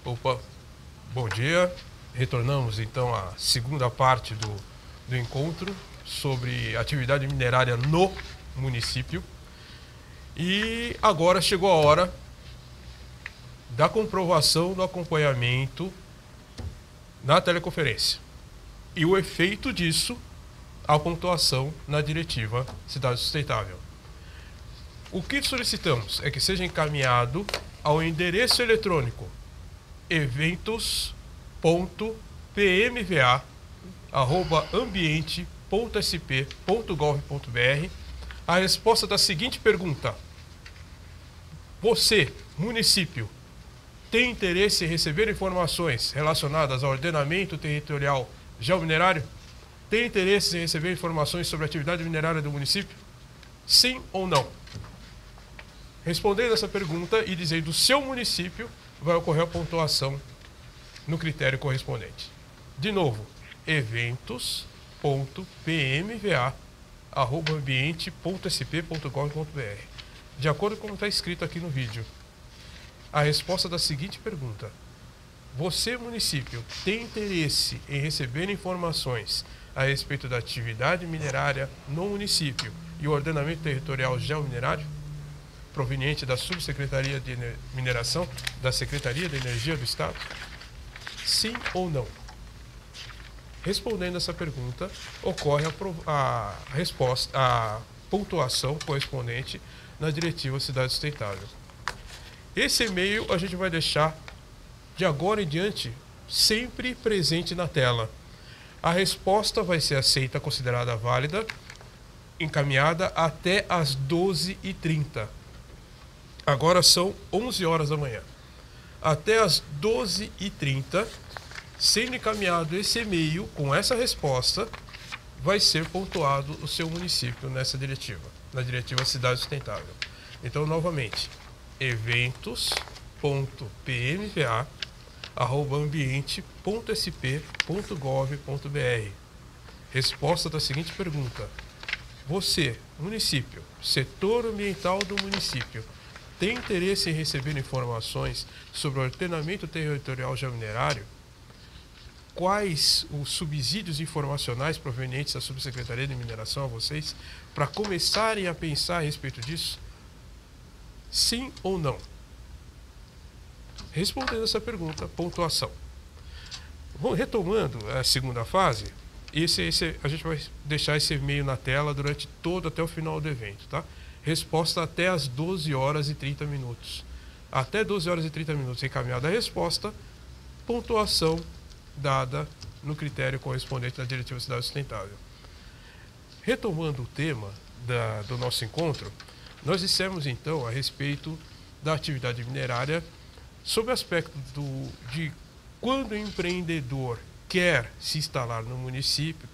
Opa, bom dia. Retornamos então à segunda parte do encontro sobre atividade minerária no município. E agora chegou a hora da comprovação do acompanhamento na teleconferência e o efeito disso à pontuação na diretiva Cidade Sustentável. O que solicitamos é que seja encaminhado ao endereço eletrônico eventos.pmva@ambiente.sp.gov.br a resposta da seguinte pergunta: você, município, tem interesse em receber informações relacionadas ao ordenamento territorial geominerário? Tem interesse em receber informações sobre a atividade minerária do município? Sim ou não? Respondendo essa pergunta e dizendo o seu município, vai ocorrer a pontuação no critério correspondente. De novo, eventos.pmva@ambiente.sp.gov.br. De acordo com como está escrito aqui no vídeo, a resposta da seguinte pergunta: você, município, tem interesse em receber informações a respeito da atividade minerária no município e o ordenamento territorial geominerário, proveniente da Subsecretaria de Mineração da Secretaria de Energia do Estado? Sim ou não? Respondendo essa pergunta, ocorre a resposta, a pontuação correspondente na diretiva Cidade Sustentável. Esse e-mail a gente vai deixar de agora em diante sempre presente na tela. A resposta vai ser aceita, considerada válida, encaminhada até às 12h30. Agora são 11 horas da manhã. Até às 12h30, sendo encaminhado esse e-mail com essa resposta, vai ser pontuado o seu município nessa diretiva, na diretiva Cidade Sustentável. Então, novamente, eventos.pmva@ambiente.sp.gov.br. Resposta da seguinte pergunta: você, município, setor ambiental do município, tem interesse em receber informações sobre o ordenamento territorial geominerário? Quais os subsídios informacionais provenientes da Subsecretaria de Mineração a vocês, para começarem a pensar a respeito disso? Sim ou não? Respondendo essa pergunta, pontuação. Retomando a segunda fase, a gente vai deixar esse e-mail na tela durante até o final do evento, tá? Resposta até às 12h30. Até 12h30 encaminhada a resposta, pontuação dada no critério correspondente da Diretiva Cidade Sustentável. Retomando o tema do nosso encontro, nós dissemos então a respeito da atividade minerária sob o aspecto de quando o empreendedor quer se instalar no município,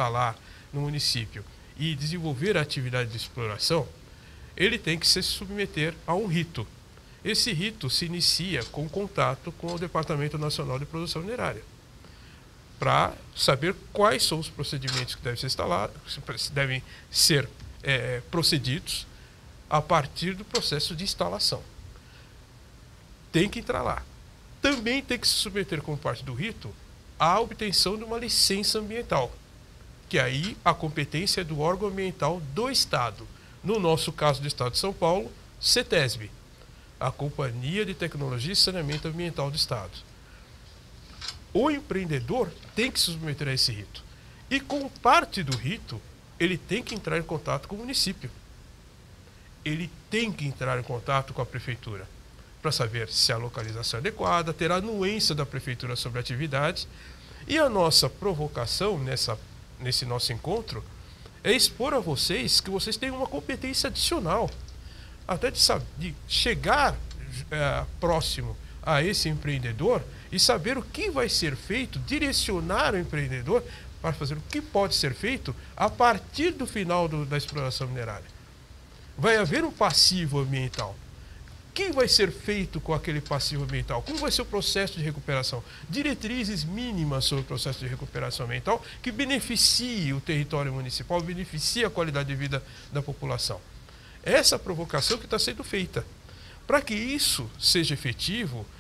e desenvolver a atividade de exploração, ele tem que se submeter a um rito. Esse rito se inicia com contato com o Departamento Nacional de Produção Minerária, para saber quais são os procedimentos que devem ser procedidos a partir do processo de instalação. Tem que entrar lá. Também tem que se submeter, como parte do rito, à obtenção de uma licença ambiental, que aí a competência é do órgão ambiental do Estado. No nosso caso do Estado de São Paulo, CETESB, a Companhia de Tecnologia e Saneamento Ambiental do Estado. O empreendedor tem que se submeter a esse rito. E como parte do rito, ele tem que entrar em contato com o município. Ele tem que entrar em contato com a prefeitura para saber se a localização é adequada, ter a anuência da prefeitura sobre a atividade. E a nossa provocação nesse nosso encontro é expor a vocês que vocês têm uma competência adicional, até de chegar próximo a esse empreendedor e saber o que vai ser feito, direcionar o empreendedor para fazer o que pode ser feito a partir do final da exploração minerária. Vai haver um passivo ambiental. O que vai ser feito com aquele passivo ambiental? Como vai ser o processo de recuperação? Diretrizes mínimas sobre o processo de recuperação ambiental que beneficie o território municipal, beneficie a qualidade de vida da população. Essa provocação que está sendo feita. Para que isso seja efetivo,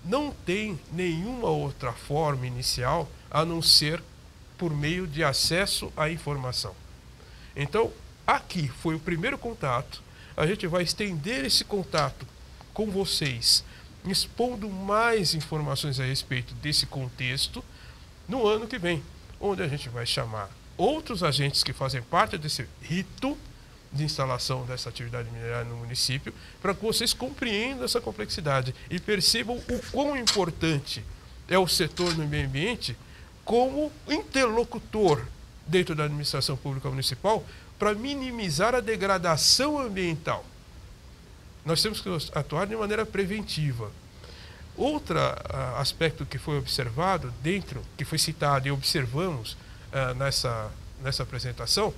não tem nenhuma outra forma inicial a não ser por meio de acesso à informação. Então, aqui foi o primeiro contato. A gente vai estender esse contato com vocês, expondo mais informações a respeito desse contexto no ano que vem, onde a gente vai chamar outros agentes que fazem parte desse rito de instalação dessa atividade minerária no município, para que vocês compreendam essa complexidade e percebam o quão importante é o setor no meio ambiente como interlocutor dentro da administração pública municipal para minimizar a degradação ambiental. Nós temos que atuar de maneira preventiva. Outro aspecto que foi observado dentro, que foi citado e observamos nessa apresentação,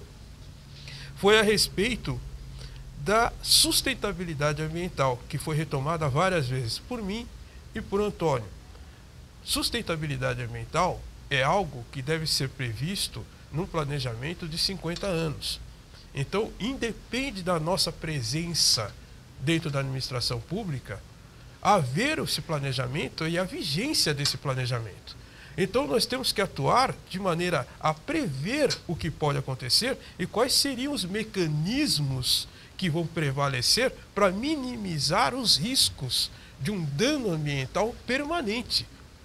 foi a respeito da sustentabilidade ambiental, que foi retomada várias vezes por mim e por Antônio. Sustentabilidade ambiental é algo que deve ser previsto num planejamento de 50 anos. Então, independe da nossa presença dentro da administração pública, haver esse planejamento e a vigência desse planejamento. Então, nós temos que atuar de maneira a prever o que pode acontecer e quais seriam os mecanismos que vão prevalecer para minimizar os riscos de um dano ambiental permanente,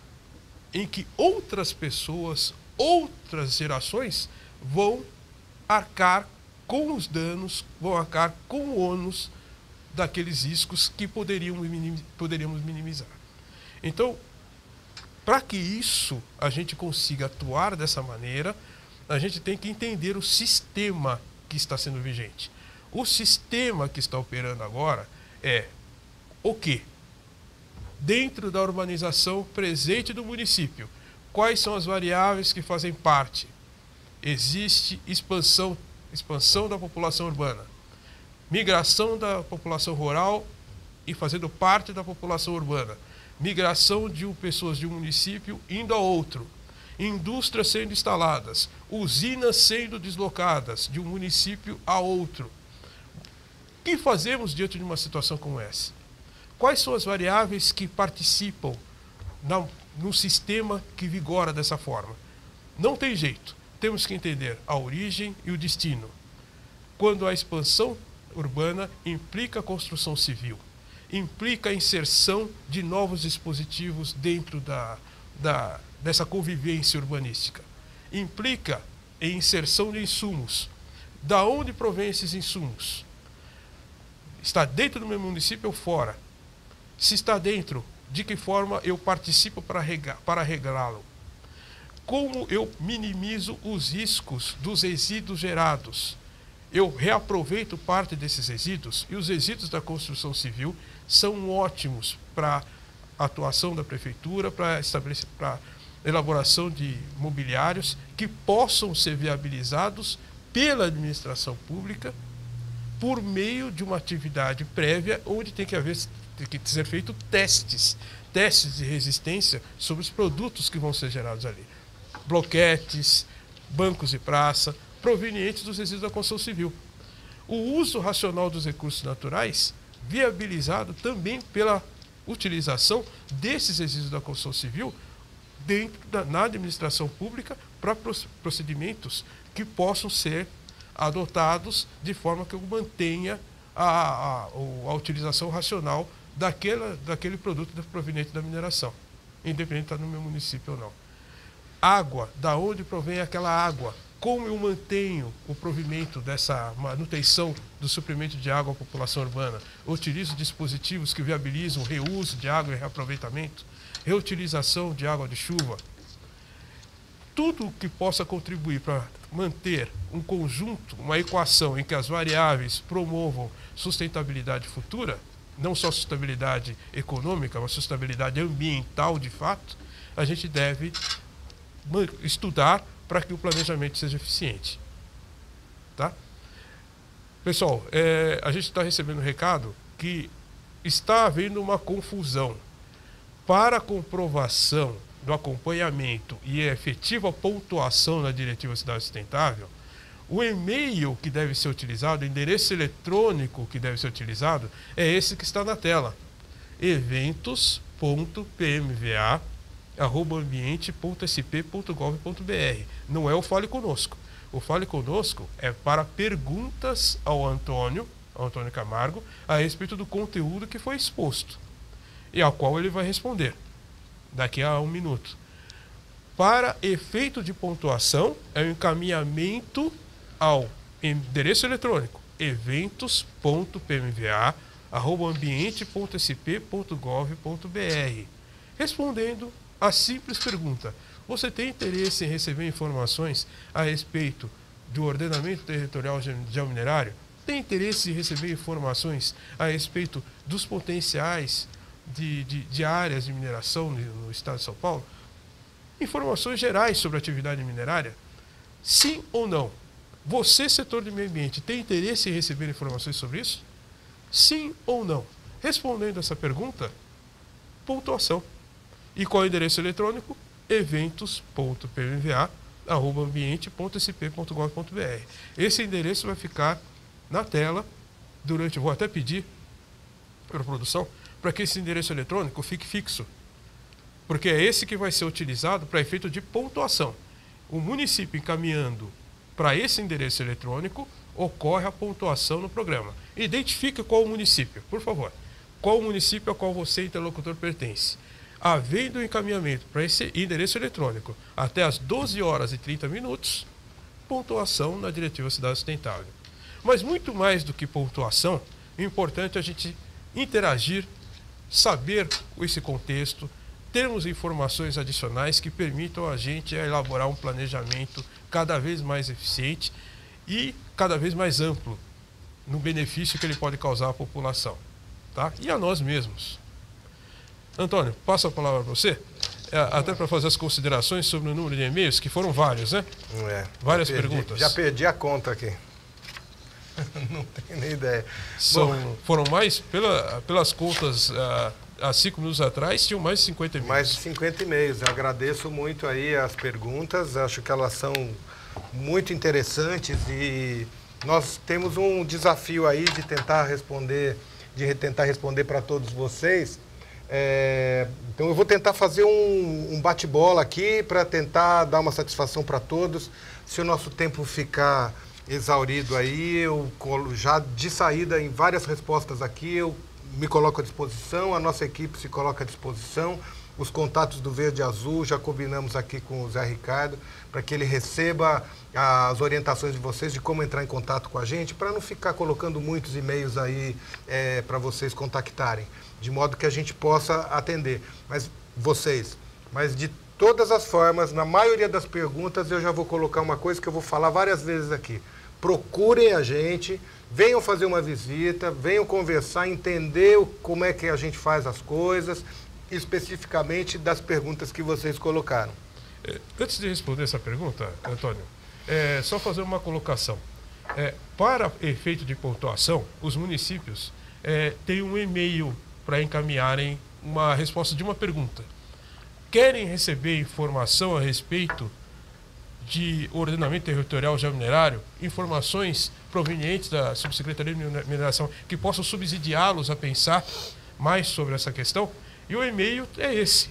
em que outras pessoas, outras gerações vão arcar com os danos, vão arcar com o ônus daqueles riscos que poderíamos minimizar. Então, para que isso a gente consiga atuar dessa maneira, a gente tem que entender o sistema que está sendo vigente. O sistema que está operando agora é o quê? Dentro da urbanização presente do município, quais são as variáveis que fazem parte? Existe expansão da população urbana, migração da população rural e fazendo parte da população urbana, migração de pessoas de um município indo a outro, indústrias sendo instaladas, usinas sendo deslocadas de um município a outro. O que fazemos diante de uma situação como essa? Quais são as variáveis que participam no sistema que vigora dessa forma? Não tem jeito. Temos que entender a origem e o destino. Quando a expansão urbana implica a construção civil, implica a inserção de novos dispositivos dentro dessa convivência urbanística, implica a inserção de insumos. Da onde provém esses insumos? Está dentro do meu município ou fora? Se está dentro, de que forma eu participo para regrá-lo? Como eu minimizo os riscos dos resíduos gerados? Eu reaproveito parte desses resíduos, e os resíduos da construção civil são ótimos para a atuação da prefeitura, para elaboração de mobiliários que possam ser viabilizados pela administração pública por meio de uma atividade prévia onde tem que ser feito testes de resistência sobre os produtos que vão ser gerados ali. Bloquetes, bancos de praça, provenientes dos resíduos da construção civil. O uso racional dos recursos naturais, viabilizado também pela utilização desses resíduos da construção civil na administração pública para procedimentos que possam ser adotados de forma que eu mantenha a utilização racional daquele produto proveniente da mineração, independente de estar no meu município ou não. Água, da onde provém aquela água? Como eu mantenho o provimento dessa manutenção do suprimento de água à população urbana? Eu utilizo dispositivos que viabilizam o reuso de água e reaproveitamento, reutilização de água de chuva. Tudo que possa contribuir para manter um conjunto, uma equação em que as variáveis promovam sustentabilidade futura, não só sustentabilidade econômica, mas sustentabilidade ambiental de fato, a gente deve estudar para que o planejamento seja eficiente. Tá? Pessoal, a gente está recebendo um recado que está havendo uma confusão. Para a comprovação do acompanhamento e a efetiva pontuação na Diretiva Cidade Sustentável, o e-mail que deve ser utilizado, o endereço eletrônico que deve ser utilizado, é esse que está na tela. eventos.pmva@ambiente.sp.gov.br. Não é o Fale Conosco. O Fale Conosco é para perguntas ao Antônio Camargo, a respeito do conteúdo que foi exposto e ao qual ele vai responder daqui a 1 minuto. Para efeito de pontuação, é o encaminhamento ao endereço eletrônico eventos.pmva@ambiente.sp.gov.br, respondendo a simples pergunta: você tem interesse em receber informações a respeito do ordenamento territorial geominerário? Tem interesse em receber informações a respeito dos potenciais de áreas de mineração no estado de São Paulo? Informações gerais sobre a atividade minerária? Sim ou não? Você, setor de meio ambiente, tem interesse em receber informações sobre isso? Sim ou não? Respondendo essa pergunta, pontuação. E qual é o endereço eletrônico? eventos.pmva@ambiente.sp.gov.br. Esse endereço vai ficar na tela vou até pedir para a produção para que esse endereço eletrônico fique fixo, porque é esse que vai ser utilizado para efeito de pontuação. O município encaminhando para esse endereço eletrônico, ocorre a pontuação no programa. Identifique qual o município, por favor. Qual o município ao qual você, interlocutor, pertence. Havendo encaminhamento para esse endereço eletrônico até as 12h30, pontuação na Diretiva Cidade Sustentável. Mas muito mais do que pontuação, é importante a gente interagir, saber esse contexto, termos informações adicionais que permitam a gente elaborar um planejamento cada vez mais eficiente e cada vez mais amplo no benefício que ele pode causar à população, tá? E a nós mesmos. Antônio, passo a palavra para você, até para fazer as considerações sobre o número de e-mails, que foram vários, né? Várias perguntas. Já perdi a conta aqui. Não tenho nem ideia. Foram mais, pelas contas, há 5 minutos atrás, tinham mais de 50 e-mails. Mais de 50 e-mails. Eu agradeço muito aí as perguntas, acho que elas são muito interessantes e nós temos um desafio aí de tentar responder para todos vocês. Então eu vou tentar fazer um bate-bola aqui para tentar dar uma satisfação para todos. Se o nosso tempo ficar exaurido aí, eu já de saída em várias respostas aqui, eu me coloco à disposição, a nossa equipe se coloca à disposição, os contatos do Verde e Azul, já combinamos aqui com o Zé Ricardo, para que ele receba as orientações de vocês de como entrar em contato com a gente, para não ficar colocando muitos e-mails aí para vocês contactarem, de modo que a gente possa atender. Mas de todas as formas, na maioria das perguntas, eu já vou colocar uma coisa que eu vou falar várias vezes aqui. Procurem a gente, venham fazer uma visita, venham conversar, entender como é que a gente faz as coisas, especificamente das perguntas que vocês colocaram. Antes de responder essa pergunta, Antônio, só fazer uma colocação. Para efeito de pontuação, os municípios têm um e-mail para encaminharem uma resposta de uma pergunta. Querem receber informação a respeito de ordenamento territorial geominerário, informações provenientes da Subsecretaria de Mineração que possam subsidiá-los a pensar mais sobre essa questão? E o e-mail é esse,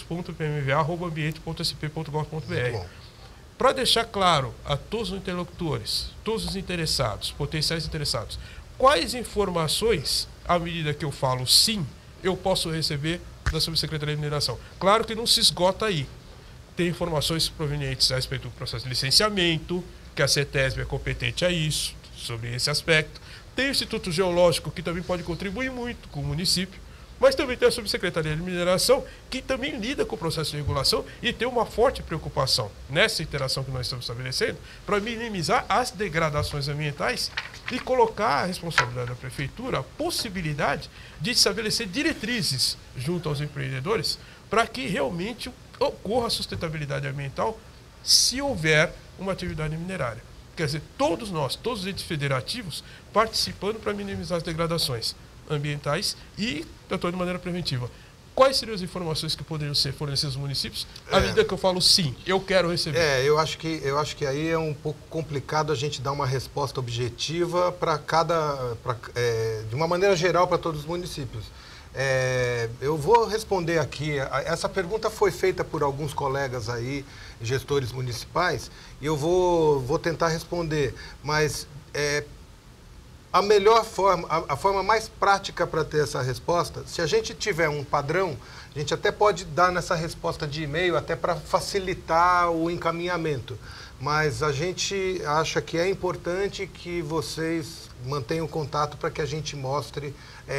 eventos.pmva@ambiente.sp.gov.br. Para deixar claro a todos os interlocutores, todos os interessados, potenciais interessados, quais informações, à medida que eu falo sim, eu posso receber da Subsecretaria de Mineração. Claro que não se esgota aí. Tem informações provenientes a respeito do processo de licenciamento, que a CETESB é competente a isso, sobre esse aspecto. Tem o Instituto Geológico, que também pode contribuir muito com o município, mas também tem a Subsecretaria de Mineração, que também lida com o processo de regulação e tem uma forte preocupação nessa interação que nós estamos estabelecendo para minimizar as degradações ambientais e colocar a responsabilidade da Prefeitura, a possibilidade de estabelecer diretrizes junto aos empreendedores para que realmente ocorra a sustentabilidade ambiental se houver uma atividade minerária. Quer dizer, todos nós, todos os entes federativos, participando para minimizar as degradações ambientais e atuando de maneira preventiva. Quais seriam as informações que poderiam ser fornecidas aos municípios à medida que eu falo sim, eu quero receber? Eu acho que aí é um pouco complicado a gente dar uma resposta objetiva para de uma maneira geral para todos os municípios. Eu vou responder aqui. Essa pergunta foi feita por alguns colegas aí, gestores municipais, e eu vou tentar responder. Mas a melhor forma, a forma mais prática para ter essa resposta, se a gente tiver um padrão, a gente até pode dar nessa resposta de e-mail, até para facilitar o encaminhamento. Mas a gente acha que é importante que vocês mantenham contato para que a gente mostre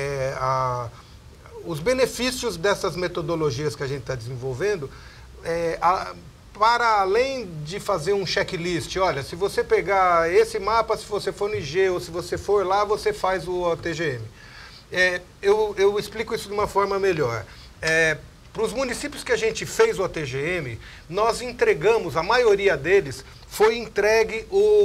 os benefícios dessas metodologias que a gente está desenvolvendo, para além de fazer um checklist. Olha, se você pegar esse mapa, se você for no IG ou se você for lá, você faz o OTGM. Eu explico isso de uma forma melhor. Para os municípios que a gente fez o OTGM, nós entregamos, a maioria deles, foi entregue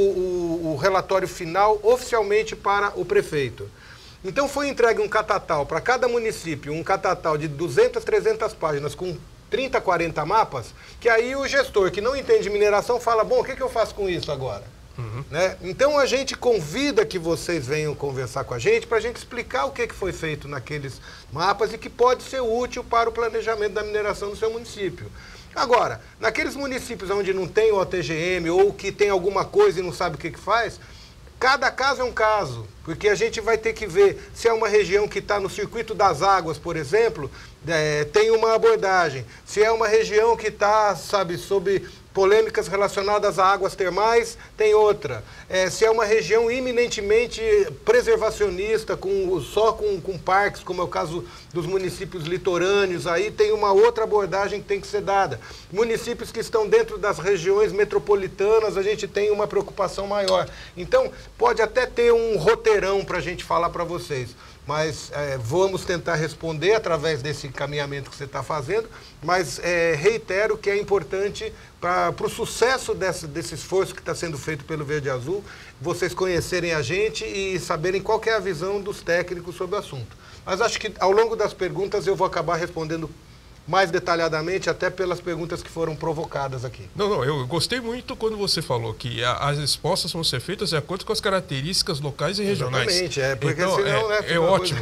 o relatório final oficialmente para o prefeito. Então foi entregue um catatal para cada município, um catatal de 200, 300 páginas com 30, 40 mapas, que aí o gestor que não entende mineração fala, bom, o que eu faço com isso agora? Né? Então a gente convida que vocês venham conversar com a gente para a gente explicar o que foi feito naqueles mapas e que pode ser útil para o planejamento da mineração do seu município. Agora, naqueles municípios onde não tem o OTGM ou que tem alguma coisa e não sabe o que faz, cada caso é um caso, porque a gente vai ter que ver se é uma região que está no circuito das águas, por exemplo, tem uma abordagem. Se é uma região que está, sabe, sob polêmicas relacionadas a águas termais, tem outra. Se é uma região eminentemente preservacionista, só com parques, como é o caso dos municípios litorâneos, aí tem uma outra abordagem que tem que ser dada. Municípios que estão dentro das regiões metropolitanas, a gente tem uma preocupação maior. Então, pode até ter um roteirão para a gente falar para vocês, mas vamos tentar responder através desse encaminhamento que você está fazendo, mas reitero que é importante para o sucesso desse esforço que está sendo feito pelo Verde e Azul, vocês conhecerem a gente e saberem qual que é a visão dos técnicos sobre o assunto. Mas acho que ao longo das perguntas eu vou acabar respondendo mais detalhadamente, até pelas perguntas que foram provocadas aqui. Não, eu gostei muito quando você falou que as respostas vão ser feitas de acordo com as características locais e regionais. Exatamente, porque então, senão... É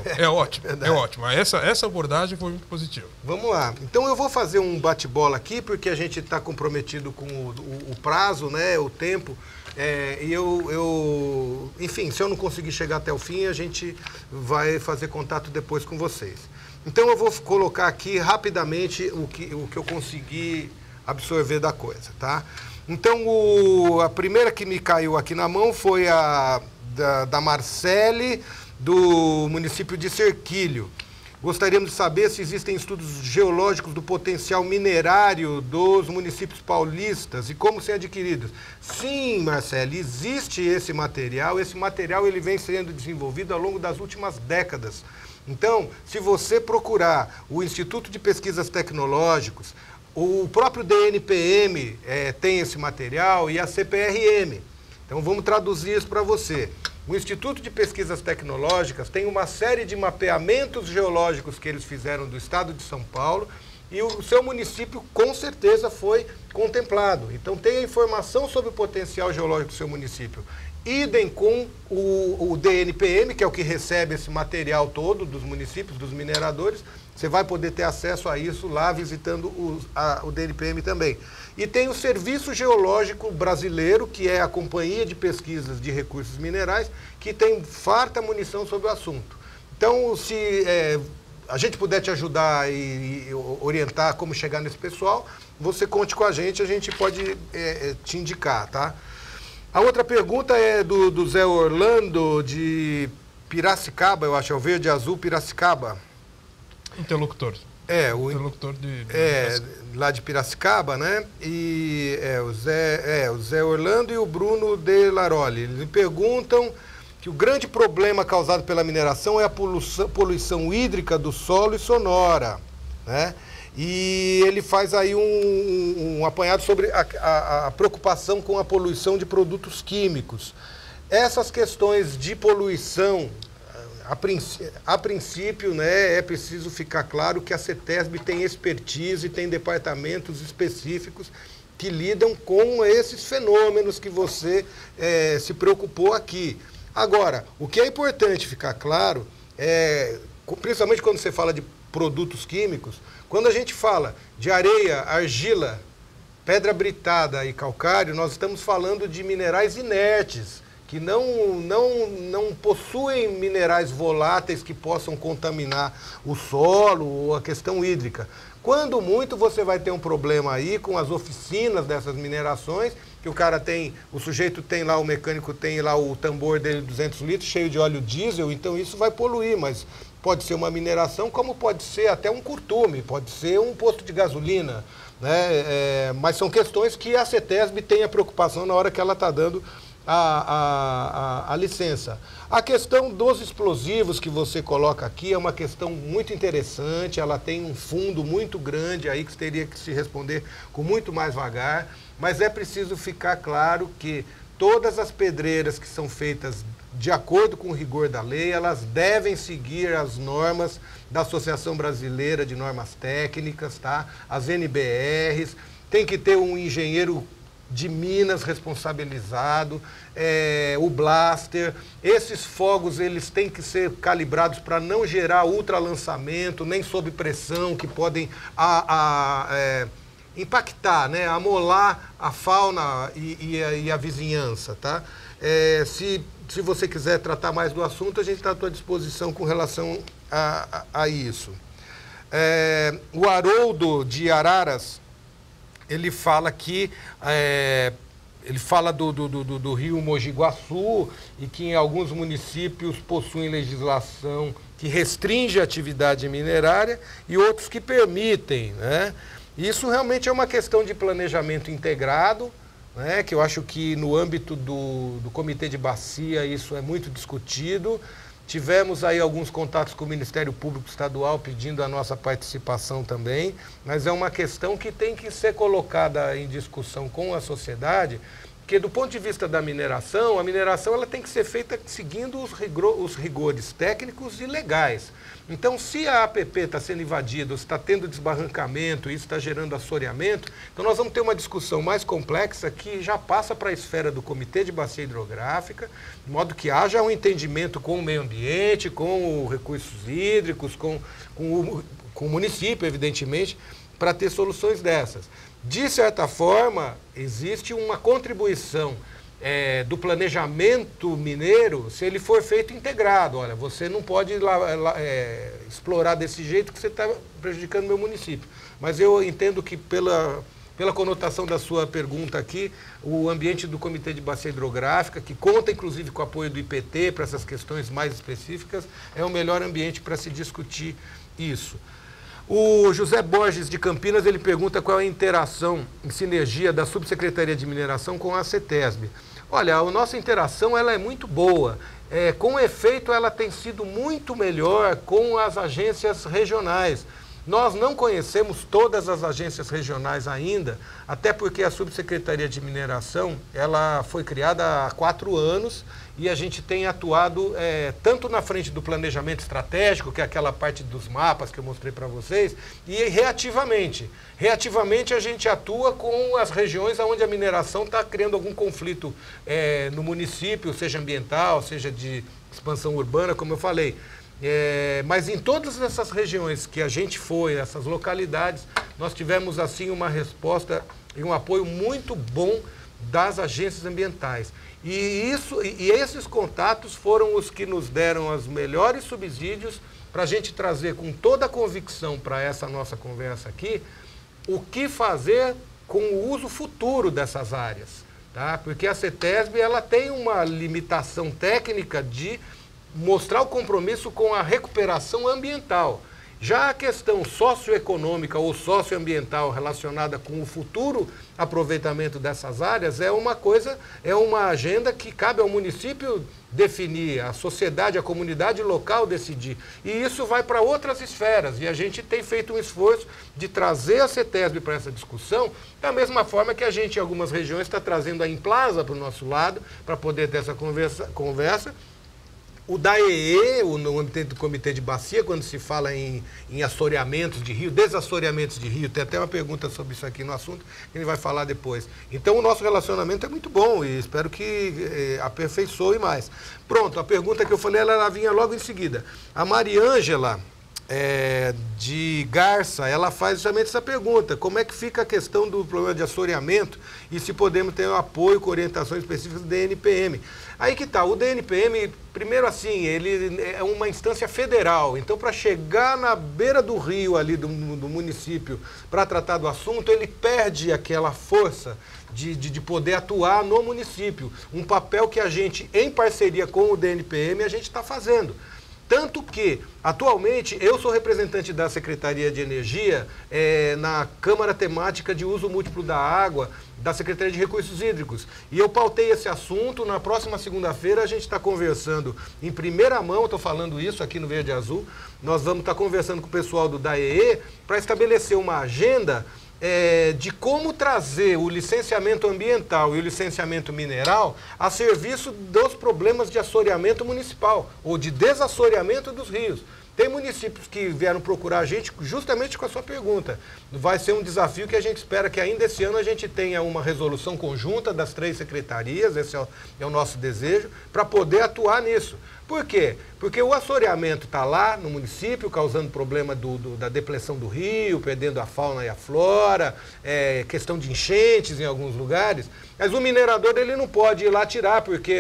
ótimo. Essa abordagem foi muito positiva. Vamos lá. Então eu vou fazer um bate-bola aqui, porque a gente está comprometido com o prazo, né, o tempo, e enfim, se eu não conseguir chegar até o fim, a gente vai fazer contato depois com vocês. Então eu vou colocar aqui rapidamente o que eu consegui absorver da coisa, tá? Então a primeira que me caiu aqui na mão foi a da Marcele, do município de Serquilho. Gostaríamos de saber se existem estudos geológicos do potencial minerário dos municípios paulistas e como ser adquiridos. Sim, Marcele, existe esse material ele vem sendo desenvolvido ao longo das últimas décadas. Então, se você procurar o Instituto de Pesquisas Tecnológicas, o próprio DNPM tem esse material e a CPRM. Então, vamos traduzir isso para você. O Instituto de Pesquisas Tecnológicas tem uma série de mapeamentos geológicos que eles fizeram do estado de São Paulo e o seu município com certeza foi contemplado. Então, tem a informação sobre o potencial geológico do seu município. Idem com o DNPM, que é o que recebe esse material todo dos municípios, dos mineradores. Você vai poder ter acesso a isso lá visitando o DNPM também. E tem o Serviço Geológico Brasileiro, que é a Companhia de Pesquisas de Recursos Minerais, que tem farta munição sobre o assunto. Então, se a gente puder te ajudar e orientar como chegar nesse pessoal, você conte com a gente pode te indicar, tá? A outra pergunta é do Zé Orlando, de Piracicaba, eu acho, é o Verde Azul Piracicaba. Interlocutor. O interlocutor lá de Piracicaba, né? E o Zé Orlando e o Bruno de Laroli. Eles me perguntam que o grande problema causado pela mineração é a poluição hídrica do solo e sonora, né? E ele faz aí um apanhado sobre a preocupação com a poluição de produtos químicos. Essas questões de poluição, a princípio, né, é preciso ficar claro que a CETESB tem expertise, tem departamentos específicos que lidam com esses fenômenos que você se preocupou aqui. Agora, o que é importante ficar claro é principalmente quando você fala de produtos químicos, quando a gente fala de areia, argila, pedra britada e calcário, nós estamos falando de minerais inertes, que não possuem minerais voláteis que possam contaminar o solo ou a questão hídrica. Quando muito, você vai ter um problema aí com as oficinas dessas minerações, que o sujeito tem lá, o mecânico tem lá o tambor dele de 200 litros cheio de óleo diesel, então isso vai poluir, mas pode ser uma mineração, como pode ser até um curtume, pode ser um posto de gasolina, né? Mas são questões que a CETESB tem a preocupação na hora que ela está dando a licença. A questão dos explosivos que você coloca aqui é uma questão muito interessante, ela tem um fundo muito grande aí que teria que se responder com muito mais vagar, mas é preciso ficar claro que todas as pedreiras que são feitas de acordo com o rigor da lei, elas devem seguir as normas da Associação Brasileira de Normas Técnicas, tá? As NBRs, tem que ter um engenheiro de Minas responsabilizado, o blaster. Esses fogos eles têm que ser calibrados para não gerar ultralançamento, nem sob pressão, que podem impactar, né, amolar a fauna e a vizinhança. Tá? Se você quiser tratar mais do assunto, a gente está à tua disposição com relação a isso. O Haroldo de Araras, ele fala que ele fala do rio Mogi Guaçu e que em alguns municípios possuem legislação que restringe a atividade minerária e outros que permitem, né? Isso realmente é uma questão de planejamento integrado, né? Que eu acho que no âmbito do Comitê de Bacia isso é muito discutido. Tivemos aí alguns contatos com o Ministério Público Estadual pedindo a nossa participação também, mas é uma questão que tem que ser colocada em discussão com a sociedade, porque do ponto de vista da mineração, a mineração ela tem que ser feita seguindo os rigores técnicos e legais. Então, se a APP está sendo invadida, se está tendo desbarrancamento, isso está gerando assoreamento, então nós vamos ter uma discussão mais complexa que já passa para a esfera do Comitê de Bacia Hidrográfica, de modo que haja um entendimento com o meio ambiente, com os recursos hídricos, com o município, evidentemente, para ter soluções dessas. De certa forma, existe uma contribuição do planejamento mineiro se ele for feito integrado. Olha, você não pode explorar desse jeito que você está prejudicando o meu município. Mas eu entendo que pela conotação da sua pergunta aqui, o ambiente do Comitê de Bacia Hidrográfica, que conta inclusive com o apoio do IPT para essas questões mais específicas, é o melhor ambiente para se discutir isso. O José Borges de Campinas, ele pergunta qual é a interação em sinergia da Subsecretaria de Mineração com a CETESB. Olha, a nossa interação ela é muito boa. Com efeito, ela tem sido muito melhor com as agências regionais. Nós não conhecemos todas as agências regionais ainda, até porque a Subsecretaria de Mineração ela foi criada há 4 anos e a gente tem atuado tanto na frente do planejamento estratégico, que é aquela parte dos mapas que eu mostrei para vocês, e reativamente. Reativamente a gente atua com as regiões onde a mineração está criando algum conflito no município, seja ambiental, seja de expansão urbana, como eu falei. Mas em todas essas regiões que a gente foi, essas localidades, nós tivemos assim uma resposta e um apoio muito bom das agências ambientais. E esses contatos foram os que nos deram os melhores subsídios para a gente trazer com toda a convicção para essa nossa conversa aqui o que fazer com o uso futuro dessas áreas. Tá? Porque a CETESB ela tem uma limitação técnica de mostrar o compromisso com a recuperação ambiental. Já a questão socioeconômica ou socioambiental relacionada com o futuro aproveitamento dessas áreas é uma agenda que cabe ao município definir, a sociedade, a comunidade local decidir. E isso vai para outras esferas. E a gente tem feito um esforço de trazer a CETESB para essa discussão, da mesma forma que a gente, em algumas regiões, está trazendo a Implasa para o nosso lado, para poder ter essa conversa. O DAEE, no âmbito do Comitê de Bacia, quando se fala em assoreamentos de rio, desassoreamentos de rio, tem até uma pergunta sobre isso aqui no assunto, que ele vai falar depois. Então, o nosso relacionamento é muito bom e espero que aperfeiçoe mais. Pronto, a pergunta que eu falei, ela vinha logo em seguida. A Mariângela, de Garça, ela faz justamente essa pergunta: como é que fica a questão do problema de assoreamento e se podemos ter um apoio com orientações específicas do DNPM? Aí que tá, o DNPM, primeiro assim, ele é uma instância federal, então para chegar na beira do rio ali do município para tratar do assunto, ele perde aquela força de poder atuar no município, um papel que a gente, em parceria com o DNPM, a gente está fazendo. Tanto que, atualmente, eu sou representante da Secretaria de Energia na Câmara Temática de Uso Múltiplo da Água, da Secretaria de Recursos Hídricos. E eu pautei esse assunto. Na próxima segunda-feira a gente está conversando em primeira mão, estou falando isso aqui no Verde Azul, nós vamos estar conversando com o pessoal do DAEE para estabelecer uma agenda de como trazer o licenciamento ambiental e o licenciamento mineral a serviço dos problemas de assoreamento municipal ou de desassoreamento dos rios. Tem municípios que vieram procurar a gente justamente com a sua pergunta. Vai ser um desafio que a gente espera que ainda esse ano a gente tenha uma resolução conjunta das 3 secretarias, esse é o nosso desejo, para poder atuar nisso. Por quê? Porque o assoreamento está lá no município, causando problema da depressão do rio, perdendo a fauna e a flora, questão de enchentes em alguns lugares. Mas o minerador ele não pode ir lá tirar, porque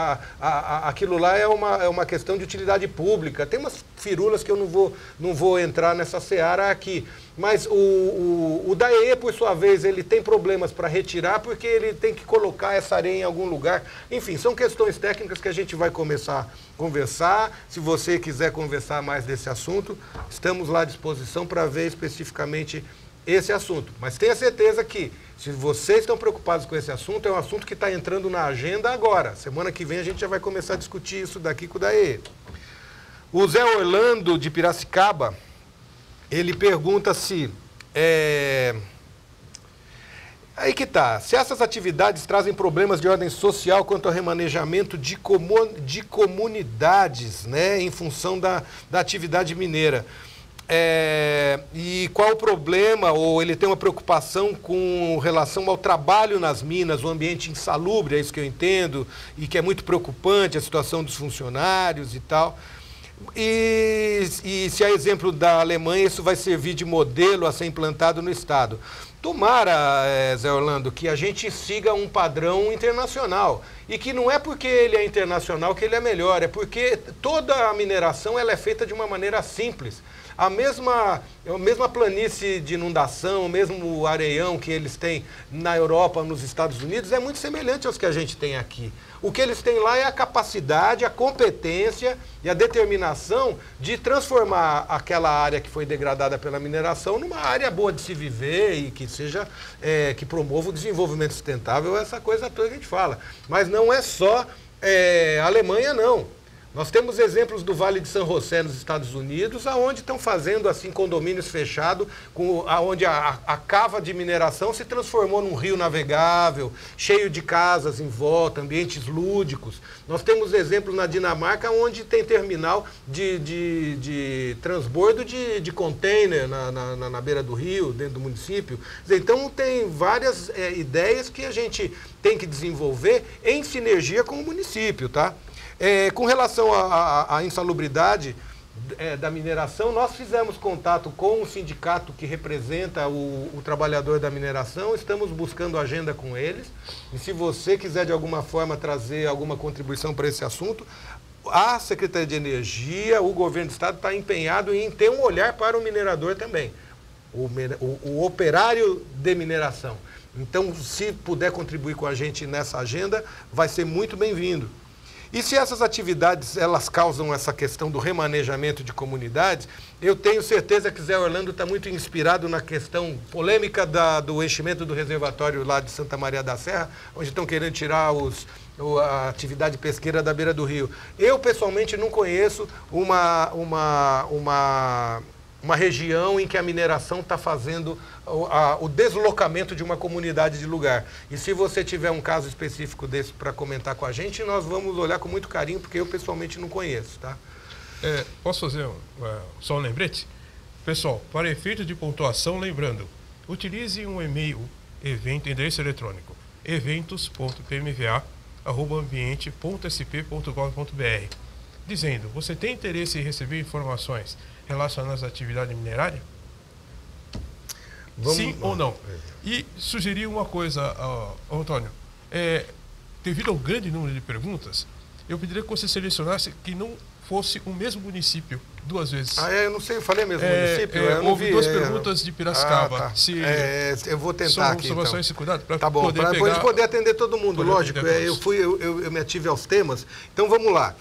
aquilo lá é uma questão de utilidade pública. Tem umas firulas que eu não vou entrar nessa seara aqui. Mas o DAEE, por sua vez, ele tem problemas para retirar porque ele tem que colocar essa areia em algum lugar. Enfim, são questões técnicas que a gente vai começar a conversar. Se você quiser conversar mais desse assunto, estamos lá à disposição para ver especificamente esse assunto. Mas tenha certeza que, se vocês estão preocupados com esse assunto, é um assunto que está entrando na agenda agora. Semana que vem a gente já vai começar a discutir isso daqui com o DAEE. O Zé Orlando, de Piracicaba, ele pergunta se... Aí que tá. Se essas atividades trazem problemas de ordem social quanto ao remanejamento de comunidades, né, em função da atividade mineira. E qual o problema, ou ele tem uma preocupação com relação ao trabalho nas minas, o ambiente insalubre, é isso que eu entendo, e que é muito preocupante, a situação dos funcionários e tal. E se a exemplo da Alemanha, isso vai servir de modelo a ser implantado no Estado. Tomara, Zé Orlando, que a gente siga um padrão internacional. E que não é porque ele é internacional que ele é melhor, é porque toda a mineração ela é feita de uma maneira simples. A mesma planície de inundação, o mesmo areião que eles têm na Europa, nos Estados Unidos, é muito semelhante aos que a gente tem aqui. O que eles têm lá é a capacidade, a competência e a determinação de transformar aquela área que foi degradada pela mineração numa área boa de se viver e que seja, que promova o desenvolvimento sustentável, essa coisa toda que a gente fala. Mas não é só a Alemanha, não. Nós temos exemplos do Vale de San José, nos Estados Unidos, onde estão fazendo assim condomínios fechados, onde a cava de mineração se transformou num rio navegável, cheio de casas em volta, ambientes lúdicos. Nós temos exemplos na Dinamarca, onde tem terminal de transbordo de container na beira do rio, dentro do município. Então tem várias ideias que a gente tem que desenvolver em sinergia com o município, tá? Com relação à insalubridade da mineração, nós fizemos contato com o sindicato que representa o trabalhador da mineração, estamos buscando agenda com eles, e se você quiser de alguma forma trazer alguma contribuição para esse assunto, a Secretaria de Energia, o Governo do Estado está empenhado em ter um olhar para o minerador também, o operário de mineração. Então, se puder contribuir com a gente nessa agenda, vai ser muito bem-vindo. E se essas atividades elas causam essa questão do remanejamento de comunidades, eu tenho certeza que Zé Orlando está muito inspirado na questão polêmica do enchimento do reservatório lá de Santa Maria da Serra, onde estão querendo tirar a atividade pesqueira da beira do rio. Eu, pessoalmente, não conheço uma uma região em que a mineração está fazendo o deslocamento de uma comunidade de lugar. E se você tiver um caso específico desse para comentar com a gente, nós vamos olhar com muito carinho, porque eu pessoalmente não conheço, tá? Posso fazer só um lembrete? Pessoal, para efeito de pontuação, lembrando, utilize um e-mail, endereço eletrônico, eventos.pmva@ambiente.sp.gov.br, dizendo, você tem interesse em receber informações relacionadas à atividade minerária? Sim ou não? E sugerir uma coisa, Antônio, devido ao grande número de perguntas, eu pediria que você selecionasse que não fosse o mesmo município duas vezes. Eu não sei, eu falei mesmo município? Houve duas perguntas de Piracicaba. Tá. Se eu vou tentar aqui, sobre então. esse cuidado, para tá bom, para depois poder atender todo mundo, lógico. Eu me ative aos temas. Então, vamos lá.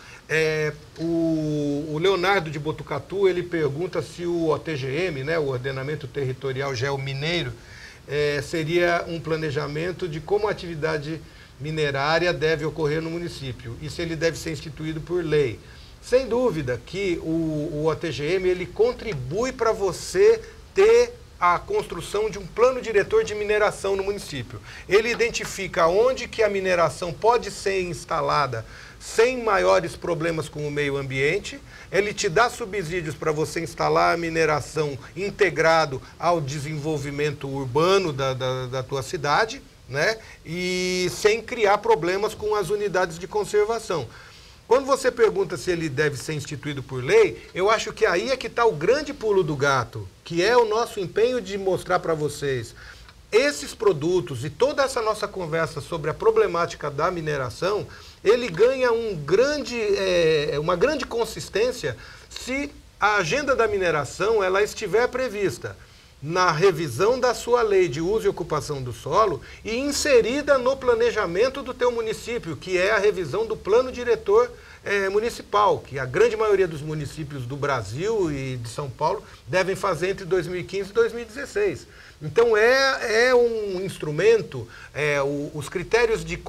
O Leonardo de Botucatu, ele pergunta se o OTGM, né, o Ordenamento Territorial Geomineiro, seria um planejamento de como a atividade minerária deve ocorrer no município e se ele deve ser instituído por lei. Sem dúvida que o OTGM ele contribui para você ter a construção de um plano diretor de mineração no município. Ele identifica onde que a mineração pode ser instalada sem maiores problemas com o meio ambiente. Ele te dá subsídios para você instalar a mineração integrado ao desenvolvimento urbano da tua cidade, né? E sem criar problemas com as unidades de conservação. Quando você pergunta se ele deve ser instituído por lei, eu acho que aí é que está o grande pulo do gato, que é o nosso empenho de mostrar para vocês esses produtos e toda essa nossa conversa sobre a problemática da mineração, ele ganha uma grande consistência se a agenda da mineração ela estiver prevista na revisão da sua lei de uso e ocupação do solo e inserida no planejamento do teu município, que é a revisão do plano diretor municipal, que a grande maioria dos municípios do Brasil e de São Paulo devem fazer entre 2015 e 2016. Então é um instrumento, os critérios de